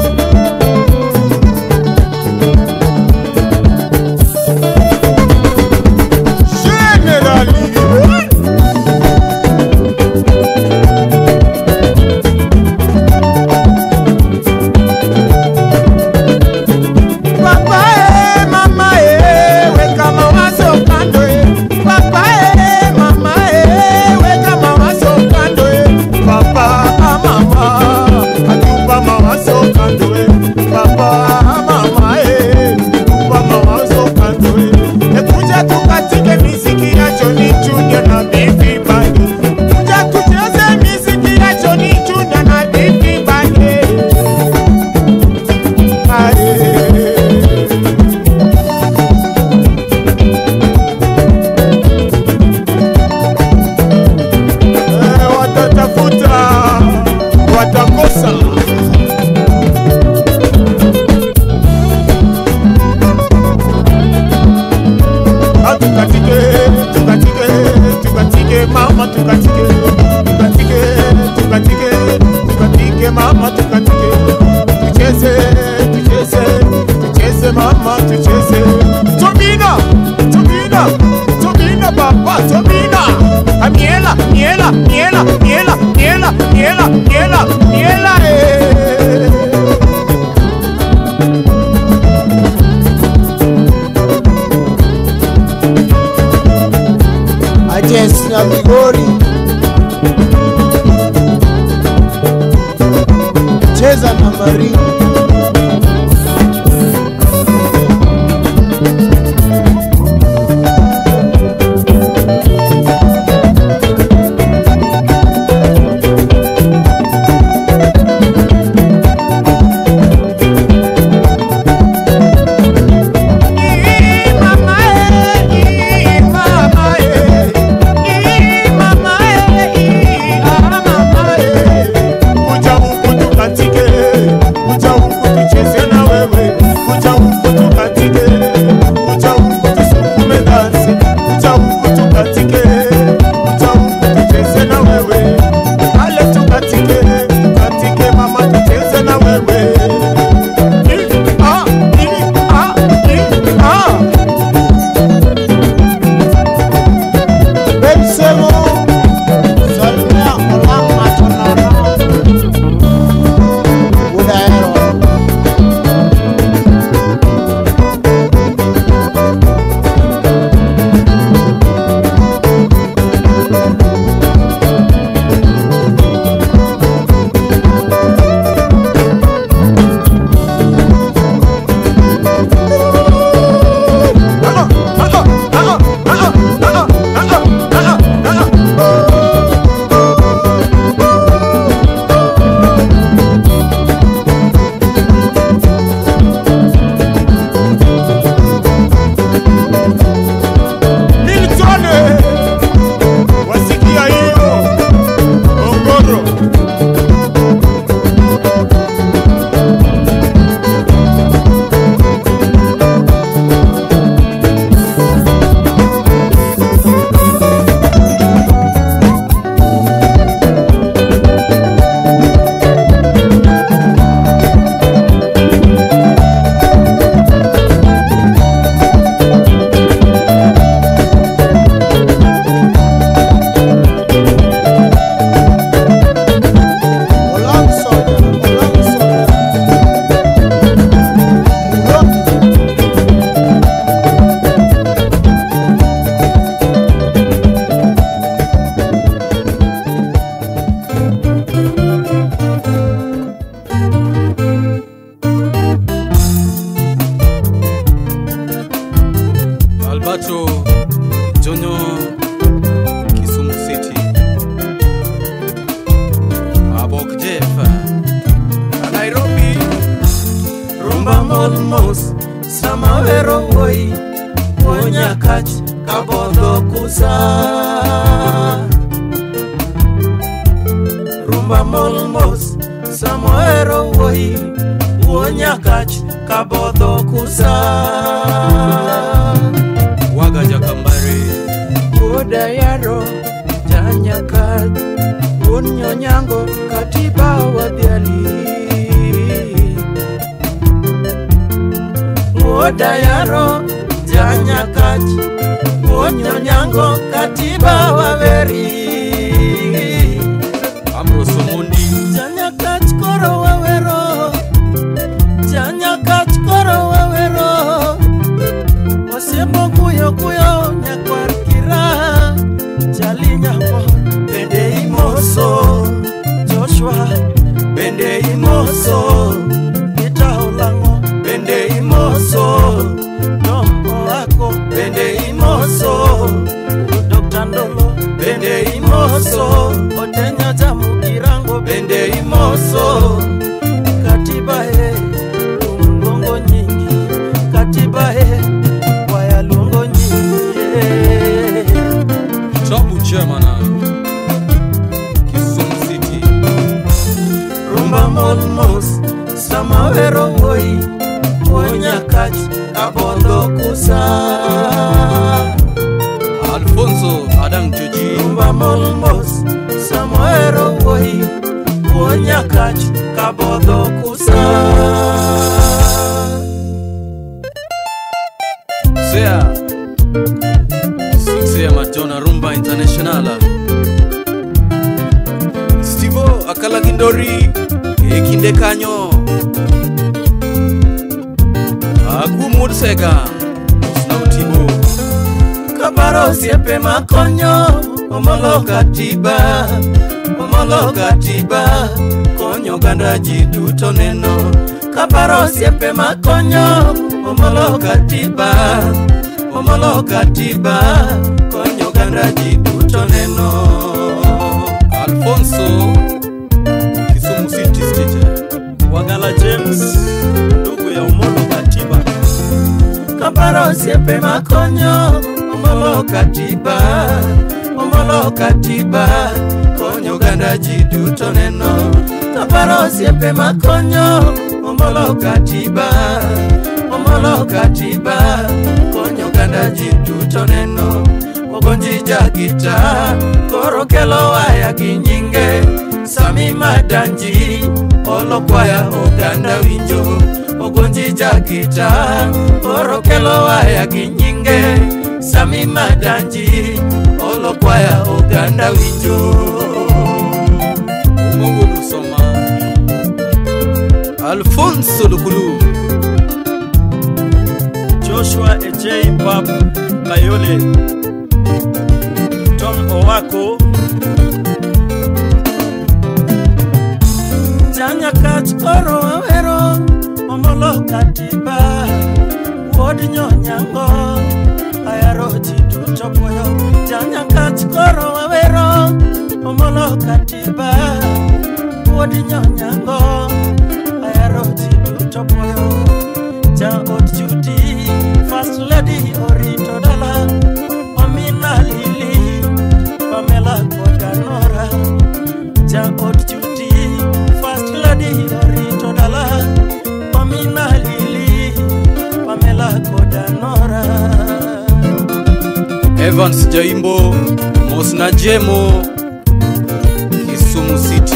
Generally Miela, miela Matias na Migori, cheza na Maria. Sega Snow Tibo Kaba Kaparo siepe makonyo omolo katiba, omolo katiba konyo ganda ji duto neno. Kaparo siepe makonyo omolo katiba, omolo katiba konyo ganda ji duto neno. Alfonso Kisumu City State Wangala James ndugu ya omolo katiba. Kaparo siepe makonyo omolo katiba, omolo katiba konyo ganda ji duto neno. Kaparo siepe makonyo omolo katiba, omolo katiba konyo ganda ji duto neno. Ogonji jagita koro kelo waya gi nyinge, Sami Madanji olo kwaya oganda winjo. Ogonji jagita koro kelo waya gi nyinge, Sami Madanji olo kwaya oganda winjo. Umungu Soma Alfonso Lukulu Joshua Ejay Bab Kayole Tom Owako Janya kat koro awero omolo katiba, wodi nyonyango ayaro ji duto boyo. Janya kat koro awero omolo katiba, wodi nyonyango ayaro ji duto boyo. Ja ot Judy first lady orito dala, Amina Lili Pamela Kodanora. Ja ot Judy first lady orito dala, Amina Lili Pamela Kodanora. Evans Jaimbo Mosna Jemo Kisumu City.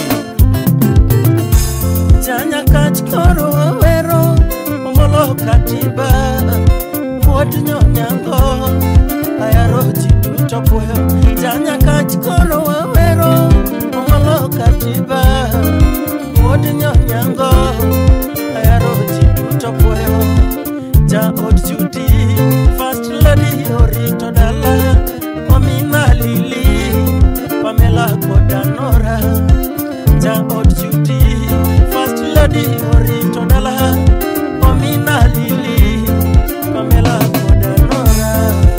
Janya kat koro awero omolo katiba, wodi nyonyango ayaro ji duto boyo. Janya kat koro awero omolo katiba, wodi nyonyango ayaro ji duto boyo. Ja ot Judy first lady orito dala, Amina Lili Pamela Kodanora. Ja ot Judy first lady orito dala, Amina Lili Pamela Kodanora.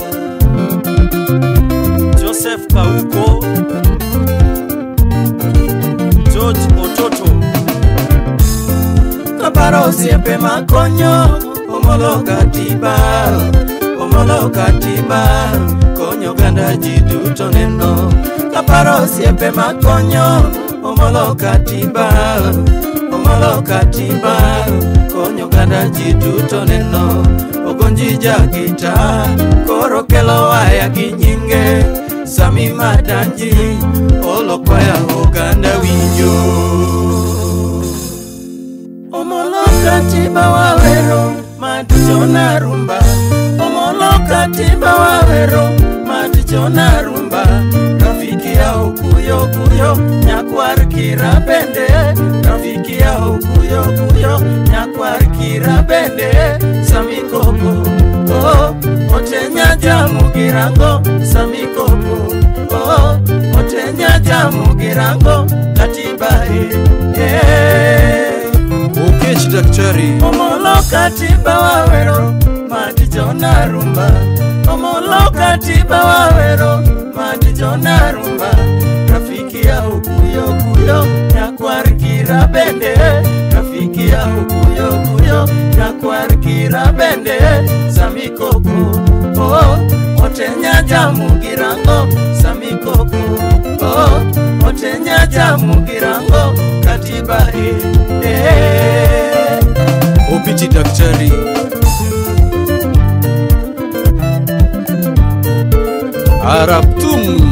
Joseph Kauko George Ototo. Kaparo siepe makonyo omolo katiba, omolo katiba konyo ganda ji duto neno. Kaparo siepe makonyo omolo katiba, omolo katiba konyo ganda ji duto neno. Ogonji jagita koro kelo waya gi nyinge, Sami Madanji olo kwaya oganda winjo. Omolo katiba wawero matichona rumba, omolo katiba wawero matichona rumba. Rafiki ya ukuyo kuyo nyakwar kira bende, rafiki ya ukuyo kuyo nyakwar kira bende. Sami Koko oh otenya jamu girango, Sami Koko oh otenya jamu girango katiba eh. Okech Daktari Omolo katiba wawero matichona rumba, omolo katiba wawero matichona rumba. Rafiki ya ukuyo kuyo nyakwar kira bende, rafiki ya ukuyo kuyo nyakwar kira bende. Sami Koko oh otenya jamu girango, Sami Koko oh otenya jamu girango katiba eh. Opiti Daktari Araptum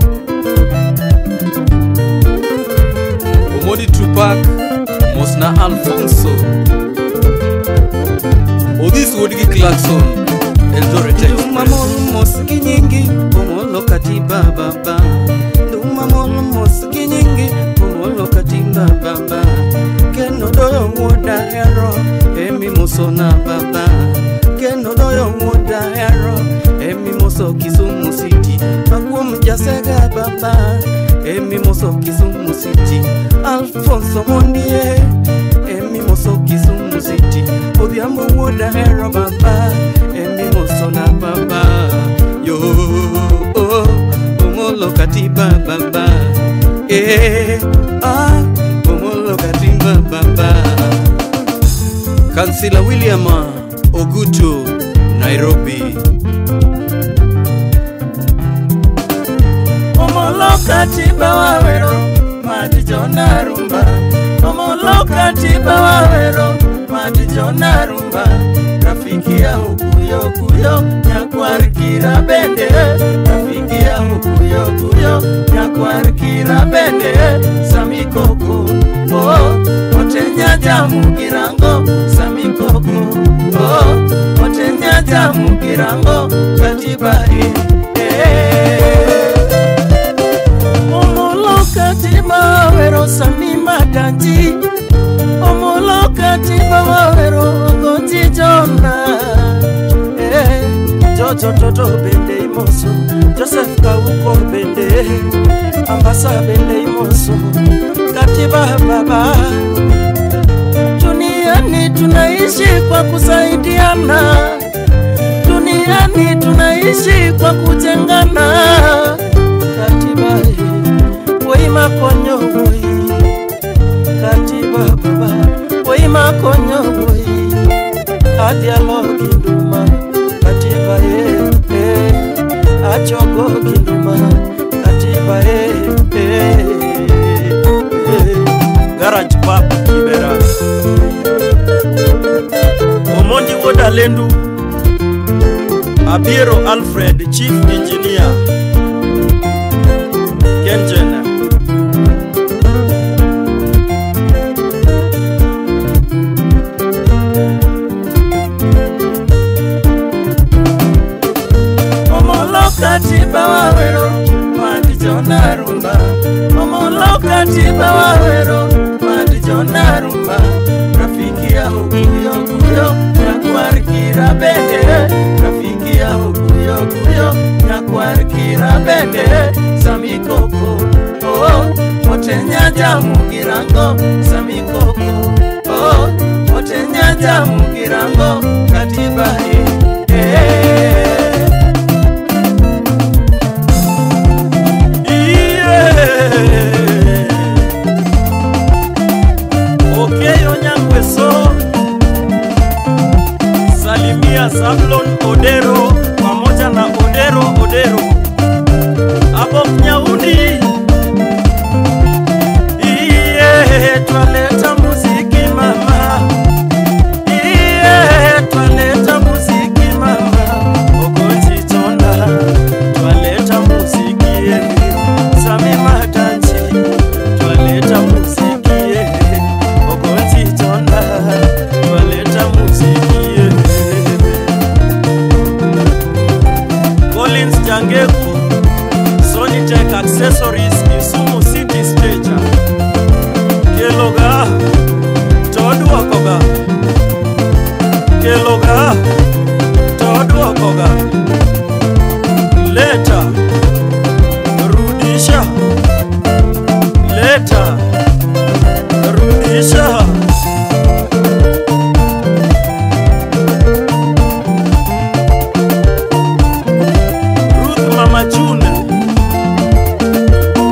Omodi Tupac Mosna Alfonso Odis Wodigi Clarkson Eldoret Duma molu mosiki nyingi omolo katiba baba, Duma molu mosiki nyingi omolo katiba baba. Keno doyo woda hero emi musona baba, Keno doyo woda hero emi muso Kisumu Kisumu City. Aguom Jasega Baba, Emi Moso Kisumu City. Alfonso Mondie, Emi Moso Kisumu City. Odhiambo Woda Hero Baba, Emi Moso na Baba. Yo, oh, Omolo Katiba Baba. Eh, ah, Omolo Katiba Baba. Kansila William Ogutu, Nairobi. Omolo Katiba Wawero, Mati Jona Rumba. Omolo Katiba Wawero, Mati Jona Rumba. Rafiki ya ukuyo kuyo, nyakwar kira bende. Rafiki ya ukuyo kuyo, nyakwar kira bende. Sami Koko, oh, otenya jamu kirango. Sami Koko, oh, otenya jamu kirango. Katiba eh. Omolo Katiba Wawero, Sami Matanji. Omolo Katiba Wawero, Gonji Jona. Eh, Jojo Toto bende imoso, Joseph Kauko bende, Ambasa bende imoso, Katiba Baba. Duniani tunaishi kwa kusaidiana, duniani tunaishi kwa kujengana. Katiba Weima konyo boy, Katiba Baba, Weima konyo boy. Adialo kinduma, Katiba eh eh. Achogo kinduma, Katiba eh eh eh. Garage Pap Kibera. Omondi Woda Lendu. Abiero Alfred, Chief Engineer. Kenjena. Omolo Katiba Wawero, Mati Jona Rumba. Omolo Katiba Wawero, Mati Jona Rumba. Rafiki ya ukuyo kuyo, nyakwar kira bende. Rafiki ya ukuyo kuyo, nyakwar kira bende. Sami Koko, oh, otenya jamu kirango. Sami Koko, oh, otenya jamu kirango. Katiba eh. Sablon Odero pamoja na Odero Odero hapo Nyaudi. Iye twaleta muziki mama, iye twaleta muziki mama. Ogonji Jona twaleta muziki eh. Sami Matanji twaleta muziki eh. Ogonji Jona twaleta muziki eh. Jangeku, Sonitech Accessories, Kisumu City Stage. Keloga, Todu Wakoga. Keloga, Todu Wakoga. Leta, Rudisha. Leta, Rudisha. Mama June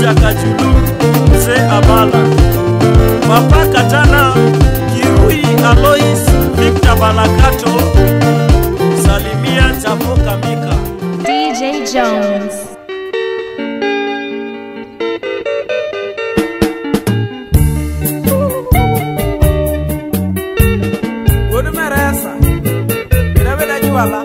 Peter Kajulu, Mzee Abala, Papa Katana, Kirui Alois, Victor Balakato, Salimia Chapo Kamika, D J Jones. Good Marasa, Minavela Juala.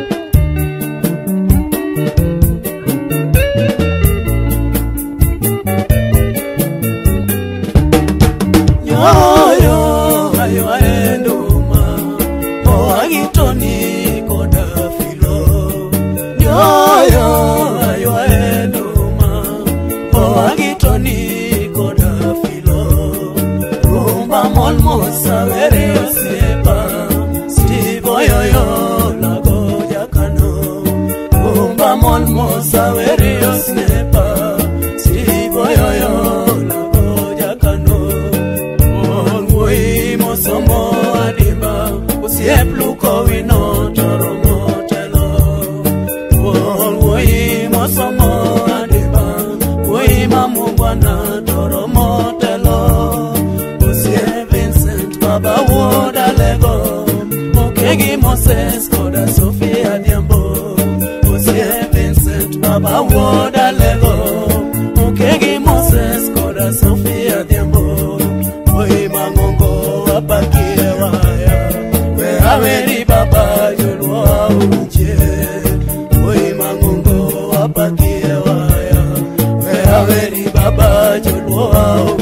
Moses, Koda Sophia Diambo, Jose Vincent, Baba Woda Lego, Okegi Moses, Koda Sophia Diambo, Oi Mangongo, Apakie Waya, where I ready Baba, you know, Oi Mangongo, Apakie Waya, where I ready Baba, you know.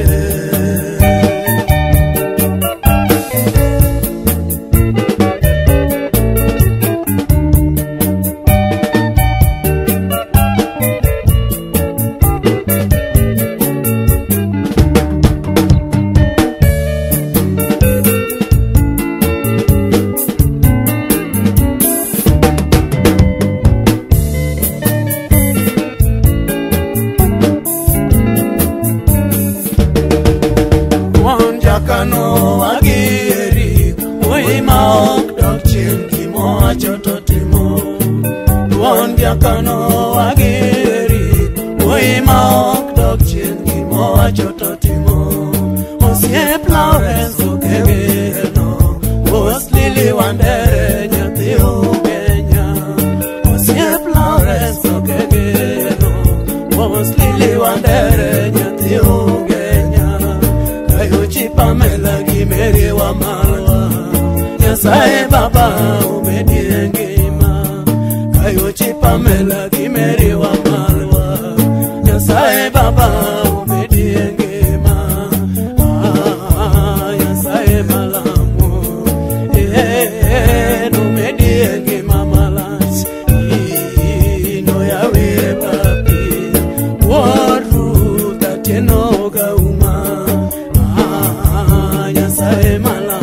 Sai Baba umediengema Kayochi Pamela Kimeri wa Malwa Yasai Baba umediengema Ah Yasai Malamu Eh numediengema malas Ino yawe papi Waru tateno gauma Ah Yasai Malamu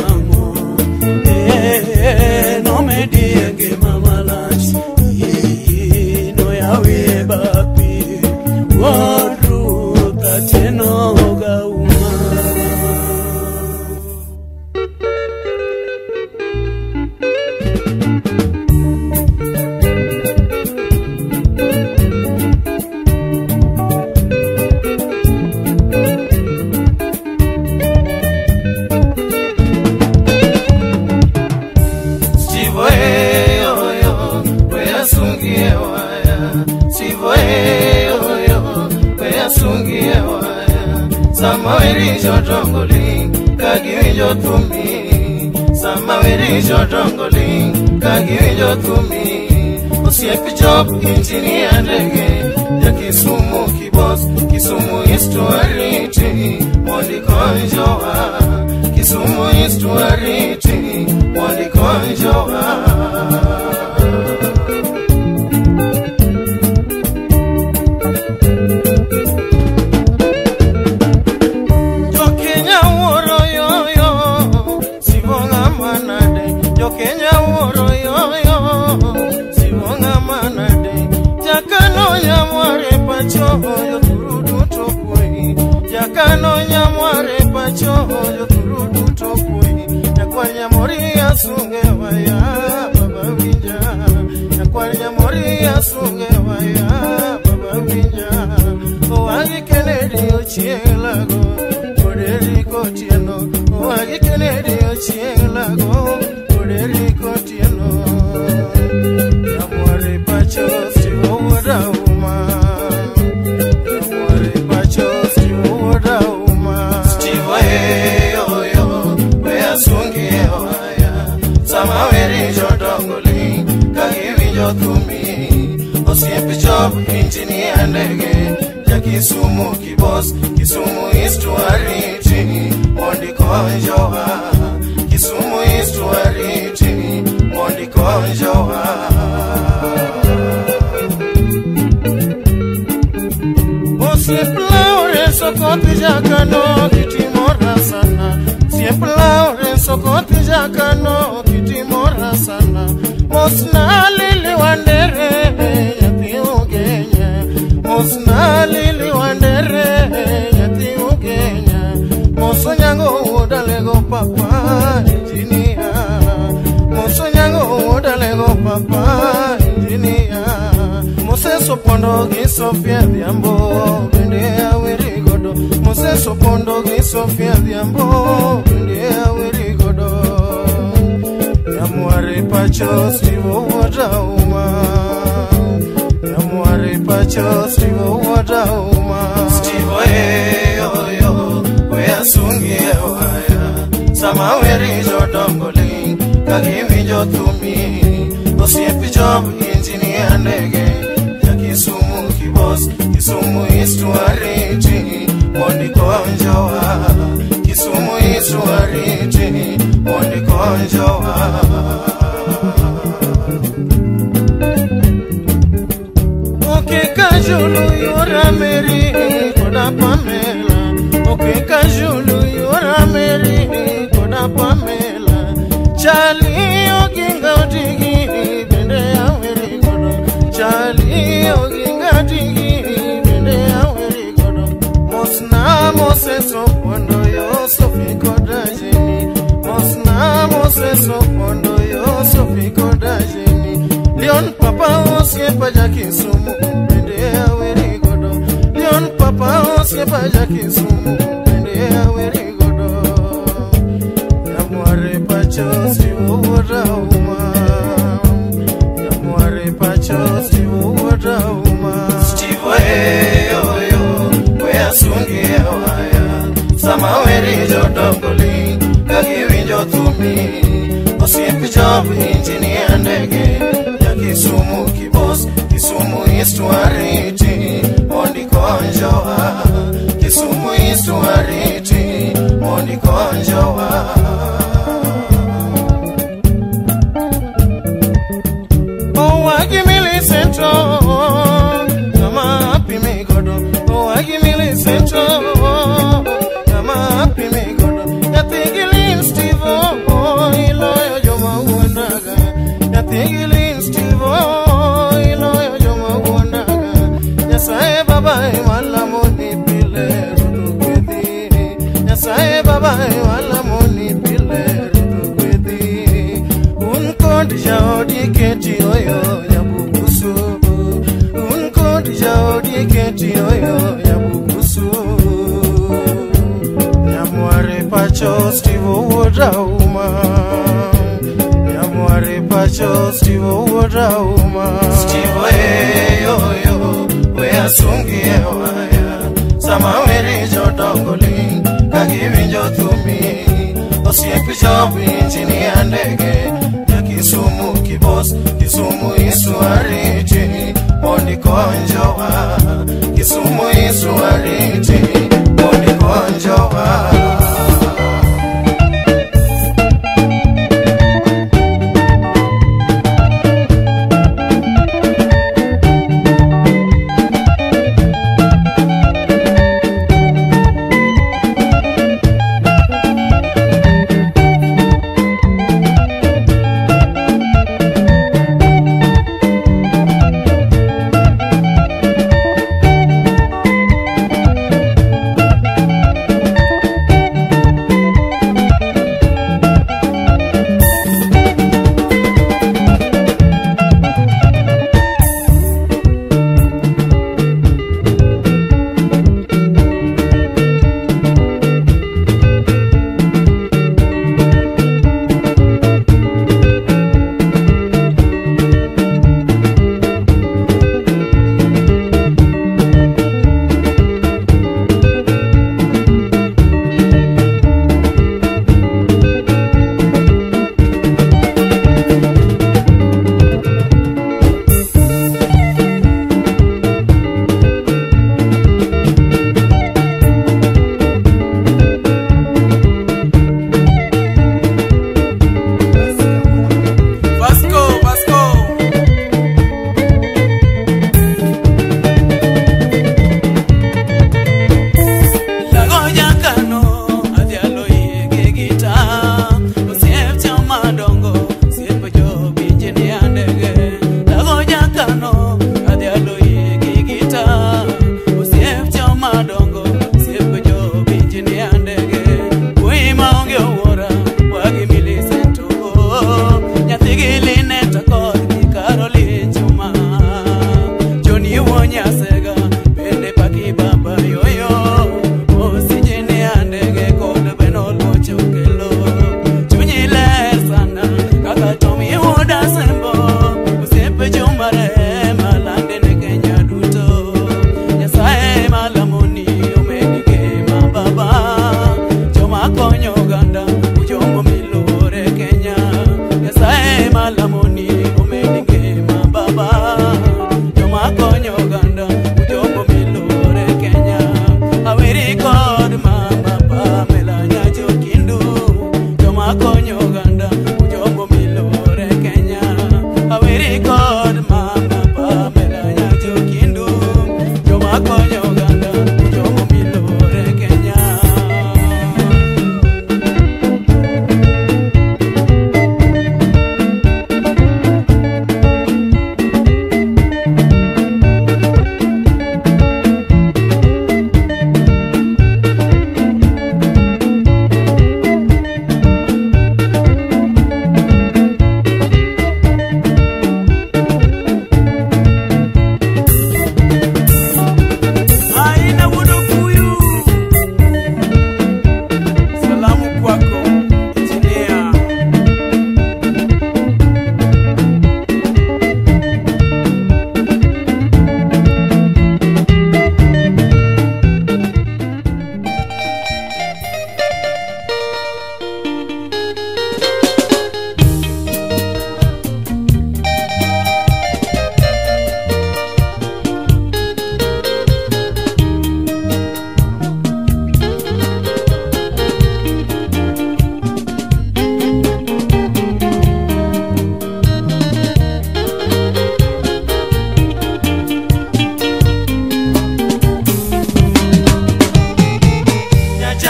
no me dienge mama las no ya we bapi waru tateno gauma Samawiri jodongoling kagi jotumi Samawiri jodongoling kagi jotumi Osiepi job engineer ndege ya Kisumu kibos Kisumu istuariti Mondi konjoa Kisumu istuariti Mondi konjoa yo turudu topui Yakano nyamware pacho yo turudu topui Yakwanya moria sunge waya baba winja Yakwanya moria sunge waya baba winja Owangi Kennedy Ochielago, Federico Tieno, Wagi Kennedy Ochielago, Federico Tieno, Yamwari Pacho, Steve Wodauma, Yamwari Pacho, Steve Wodauma, Steve Yo Yo, Wea Sungi Ewaya, Samaweri Jodongoli, Kagivi Jotumi, Osiepi Job, Engineer Ndege, Kisumu Kibos, Kisumu is to Ariti, Mondi Konjoa, Kisumu is to Ariti, Mondi Konjoa. Osiplaure sokoti jakano, kiti mora sana. Siplaure sokoti jakano, kiti mora sana. Mosna lili wandere, yapi ugenya. Mosna lili wandere, yati ugenya. Moso nyango udalego papa, engineer. Moso nyango udalego papa, engineer. Mose sopondo gi Sofia Diambo, bende aweri godo. Mose sopondo gi Sofia Diambo, bende aweri godo. Yamwari Pacho, Steve Wodauma. Yamwari Pacho, Steve Wodauma. Steve yo yo, wea sungi ewaya. Samaweri jodongoli, kagimi jotumi. Osiepi job, engineer ndege. Kisumu Kibos, Kisumu is to Ariti, Mondi Konjoa. Kisumu is to Ariti, Mondi Konjoa. Kajulu yura meri koda Pamela. Okay, Kajulu yura meri koda Pamela. Charlie oginga digi bende aweri kodo. Charlie oginga digi bende aweri kodo. Mosna mose sopondo yo sofi koda jeni. Mosna mose sopondo yo sofi koda jeni. Leon papa osiepa Kisumu. Papa osiepa Kisumu, bende aweri godo. Yamwari Pacho, Steve Wodauma. Yamwari Pacho, Steve Wodauma. Steve yo yo, wea sungi ewaya. Samaweri jodongoli, kagivi jotumi. Osiepi job, engineer ndege. Kisumu Kibos, Kisumu is to Ariti, Mondi Konjoa. Kisumu is to Ariti, Mondi Konjoa. Oh, wagi mili sento, kama happy me godo. Oh, wagi mili sento, kama happy me godo. Yatigili Steve, oh, ilo yo joma uendaga. Yatigili wala moni pile rutu kwedi. Nyasaye baba wala moni pile rutu kwedi. Unko dijodi keti oyo ya bukusu. Unko dijodi keti oyo ya bukusu. Yamwari Pacho, Steve Wodauma. Yamwari Pacho, Steve Wodauma. Steve yo yo, wea sungi ewaya. Samaweri jodongoli, kagivi jotumi. Osiepi job, engineer ndege. Kisumu Kibos, Kisumu isu Ariti, Mondi Konjoa. Kisumu isu Ariti, Mondi Konjoa.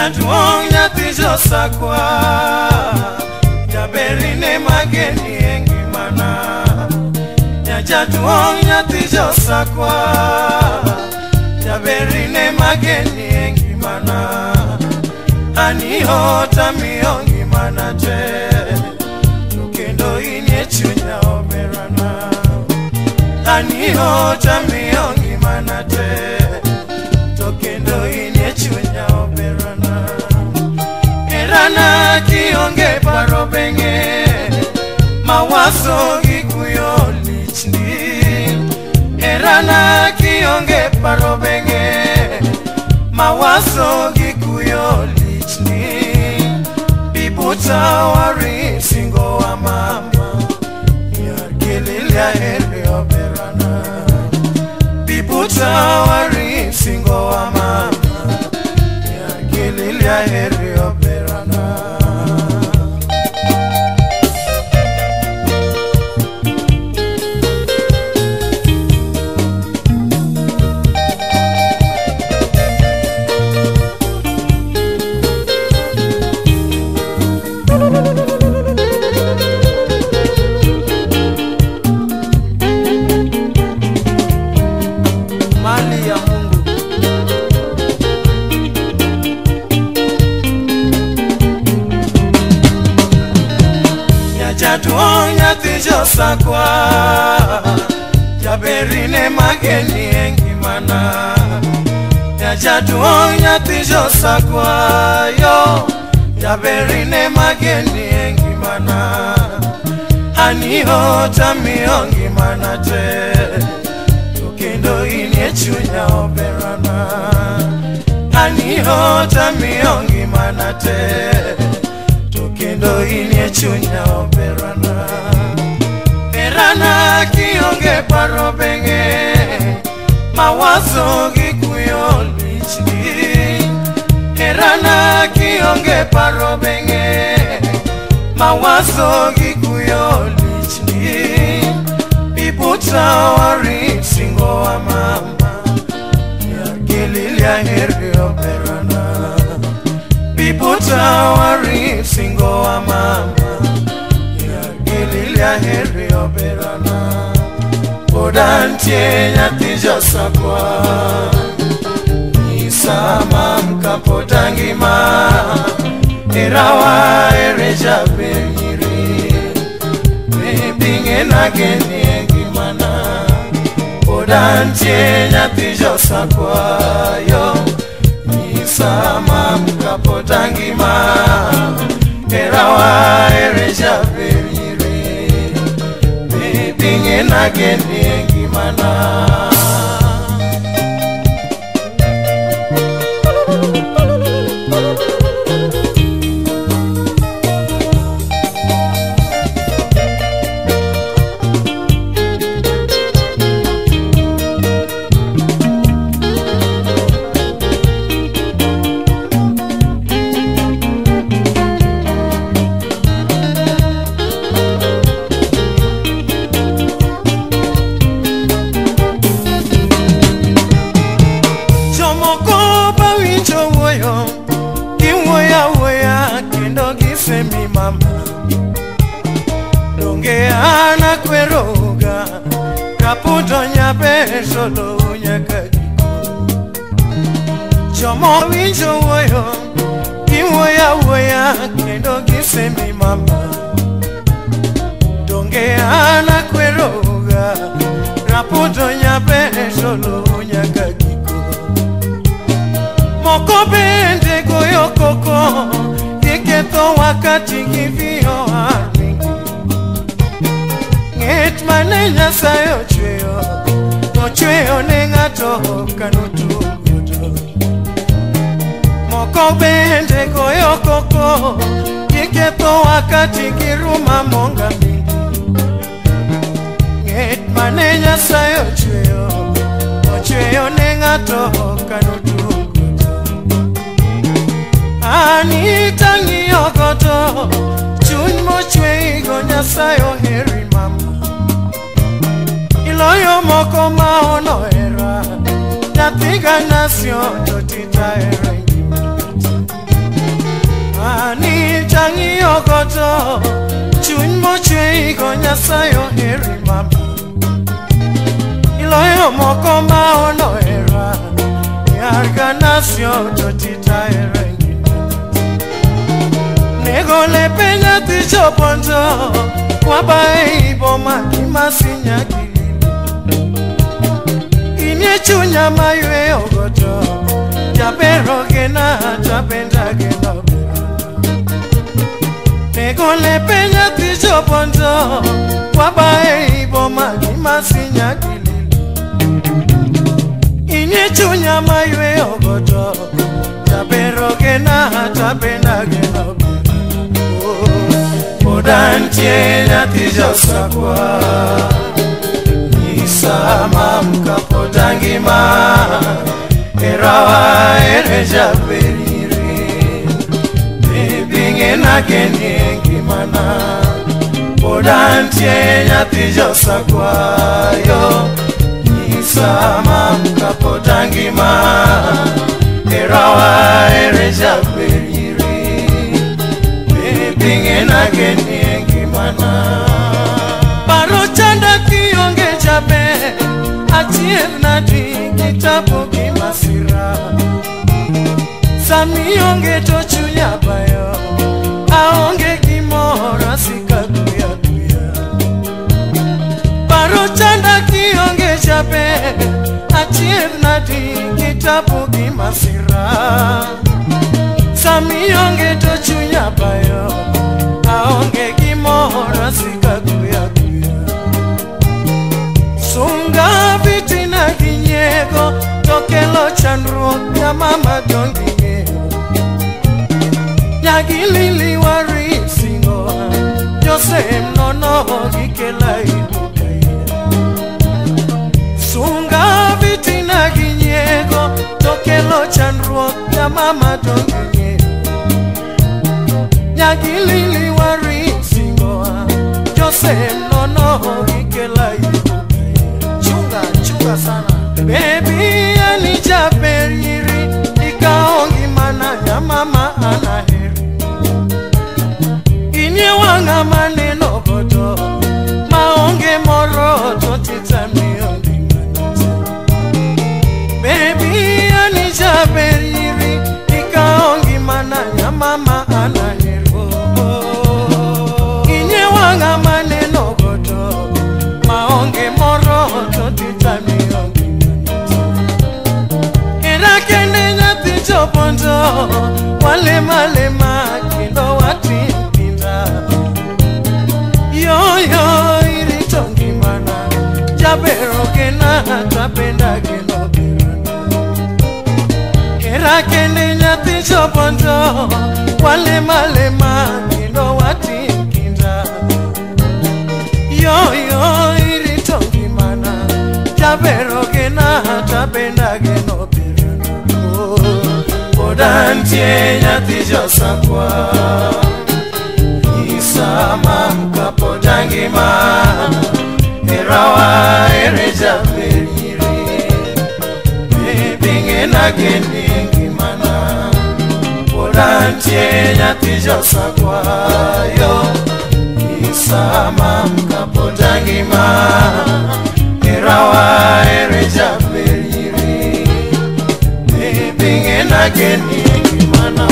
Nyajaduong nyathi josakwa, jaberine mageni engimana. Nyajaduong nyathi josakwa, jaberine mageni engimana. Ani hota miongi mana te, kendo inye chunya oberana. Ani hota miongi mana te, kendo inye chunya oberana. Erana kionge paro benge, mawazo gikuyo lichni. Erana kionge paro benge, mawazo gikuyo lichni. Bibuta wari singo wa mama, yargelilia heri oberana. Bibuta wari singo wa mama, yargelilia heri oberana. Nyajaduong nyathi josakwa, jaberine mageni engimana. Nyajaduong nyathi josakwa, yo, jaberine mageni engimana. Ani hota miongi mana te, kendo inye chunya oberana. Ani hota miongi mana te, kendo inye chunya oberana. Erana kionge paro benge, mawazo gikuyo lichni. Erana kionge paro benge, mawazo gikuyo lichni. Bibuta wari singo wa mama, yargelilia heri oberana. Bibuta wari singo wa mama, yargelilia heri oberana. Podantie nyathi josakwa, nisama mkapotangima. Erawa ereja benyiri, mebinge nageni engimana. Podantie nyathi josakwa, yo, nisama mkapotangima. Erawa ereja benyiri, mebinge nageni engimana. Semi mama, dongeana kweroga, kaputo nyabe solo nyakagiko. Chomo winjo woyo, kiwoya woya, kendo gisemi mama. Dongeana kweroga, kaputo nyabe solo nyakagiko. Moko bende goyo koko, keto wakati givio haringi. Nget mane nyasayo chweyo, no chweyo ne ngato kanutu gudo. Moko bende goyo koko, keto wakati giruma monga mingi. Nget mane nyasayo chweyo, no chweyo ne ngato kanutu gudo. Anita ngiyogoto, chun mochwe igo nyasayo heri mama. Iloyo moko maono era, natiga nasyo totita era. kang'iyo godo chuny mochwe go Nyasayo heri mama iloyo moko ma onohera yar ganasio to tita erengi nego le penya ticho ponzo kwa bai boma kimasinya gili inye chunya maywe ogodo jabero gena jabenda gena nego le penya ticho ponzo kwa bai boma kimasinya gili inye chunya maywe ogodo jabero gena jabenda gena Odantie nyati josakwa Isama mkapotangima Erawa ereja beriri Bibinge na kenyengi mana Odantie nyati josakwa yo Isama mkapotangima Erawa ereja beriri Bingin again yengi mana Paro chanda kionge jabe Achir na di kitabu kimasira Sami onge tochunya bayo Aonge kimora sika kuya kuya Paro chanda kionge jabe Achir na di kitabu kimasira Sami onge tochunya bayo Aonge kimora sika kuya kuya Sunga vitina kinyego Tokelo chandro ya mama donginge Nyagilili wari singo Jose mnono gikela ibukaye Sunga vitina kinyego Tokelo chandro ya mama donginge Nyagilili wari singoa Jose nono ikela ibu Chunga, chunga sana Baby anija periri Ikaongi mana ya mama anaheri Inye wanga maneno bodo Maonge moro totitami ongi manate Baby anija periri Ikaongi mana ya mama anaheri Wanga maneno godo Maonge moro totitami ongi Kira kende nyati choponzo Wale malema kindo wati mpinda Yo yo iritongi mana Jabero kena tapenda keno birana Kira kende nyati choponzo Wale malema kindo wati Yo yo iritongi mana Jabero gena tapenda geno birano Odantie nyati josakwa Isama mkapotangi ma Erawa ereja beriri Bibinge na geningi mana Odantie nyati josakwa yo Sama mkapotangima Erawa ereja beriri Bibinge na geni kimana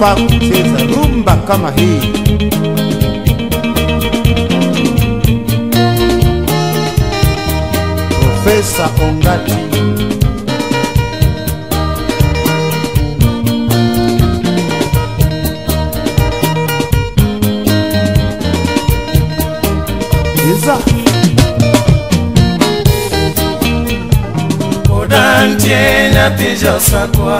inafaa kucheza rumba kama hii. Profesa Ongati. Iza Odantie nyathi josakwa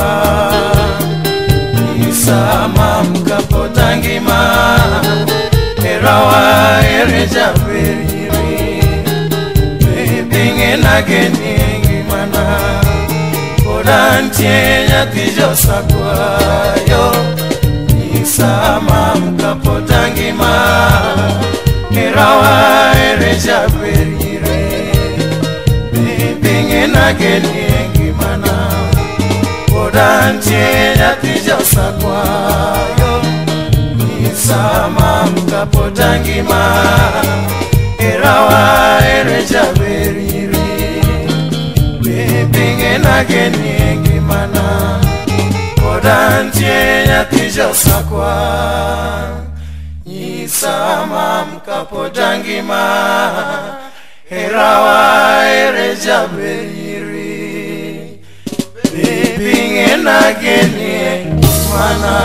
Isama mkapota ngima Erawa ere jaberiri Bebinge nageni ngimana Odantie nyathi josakwa yo Isama mkapota ngima Erawa ere jaberiri Bebinge nageni ngimana Odantie nyathi josakwa yo Isama mkapota ngima Erawa ere jaberiri Bebinge nageni ngimana Odantie nyathi josakwa Isama mkapota ngima Erawa ere jaberiri Bebinge nageni ngimana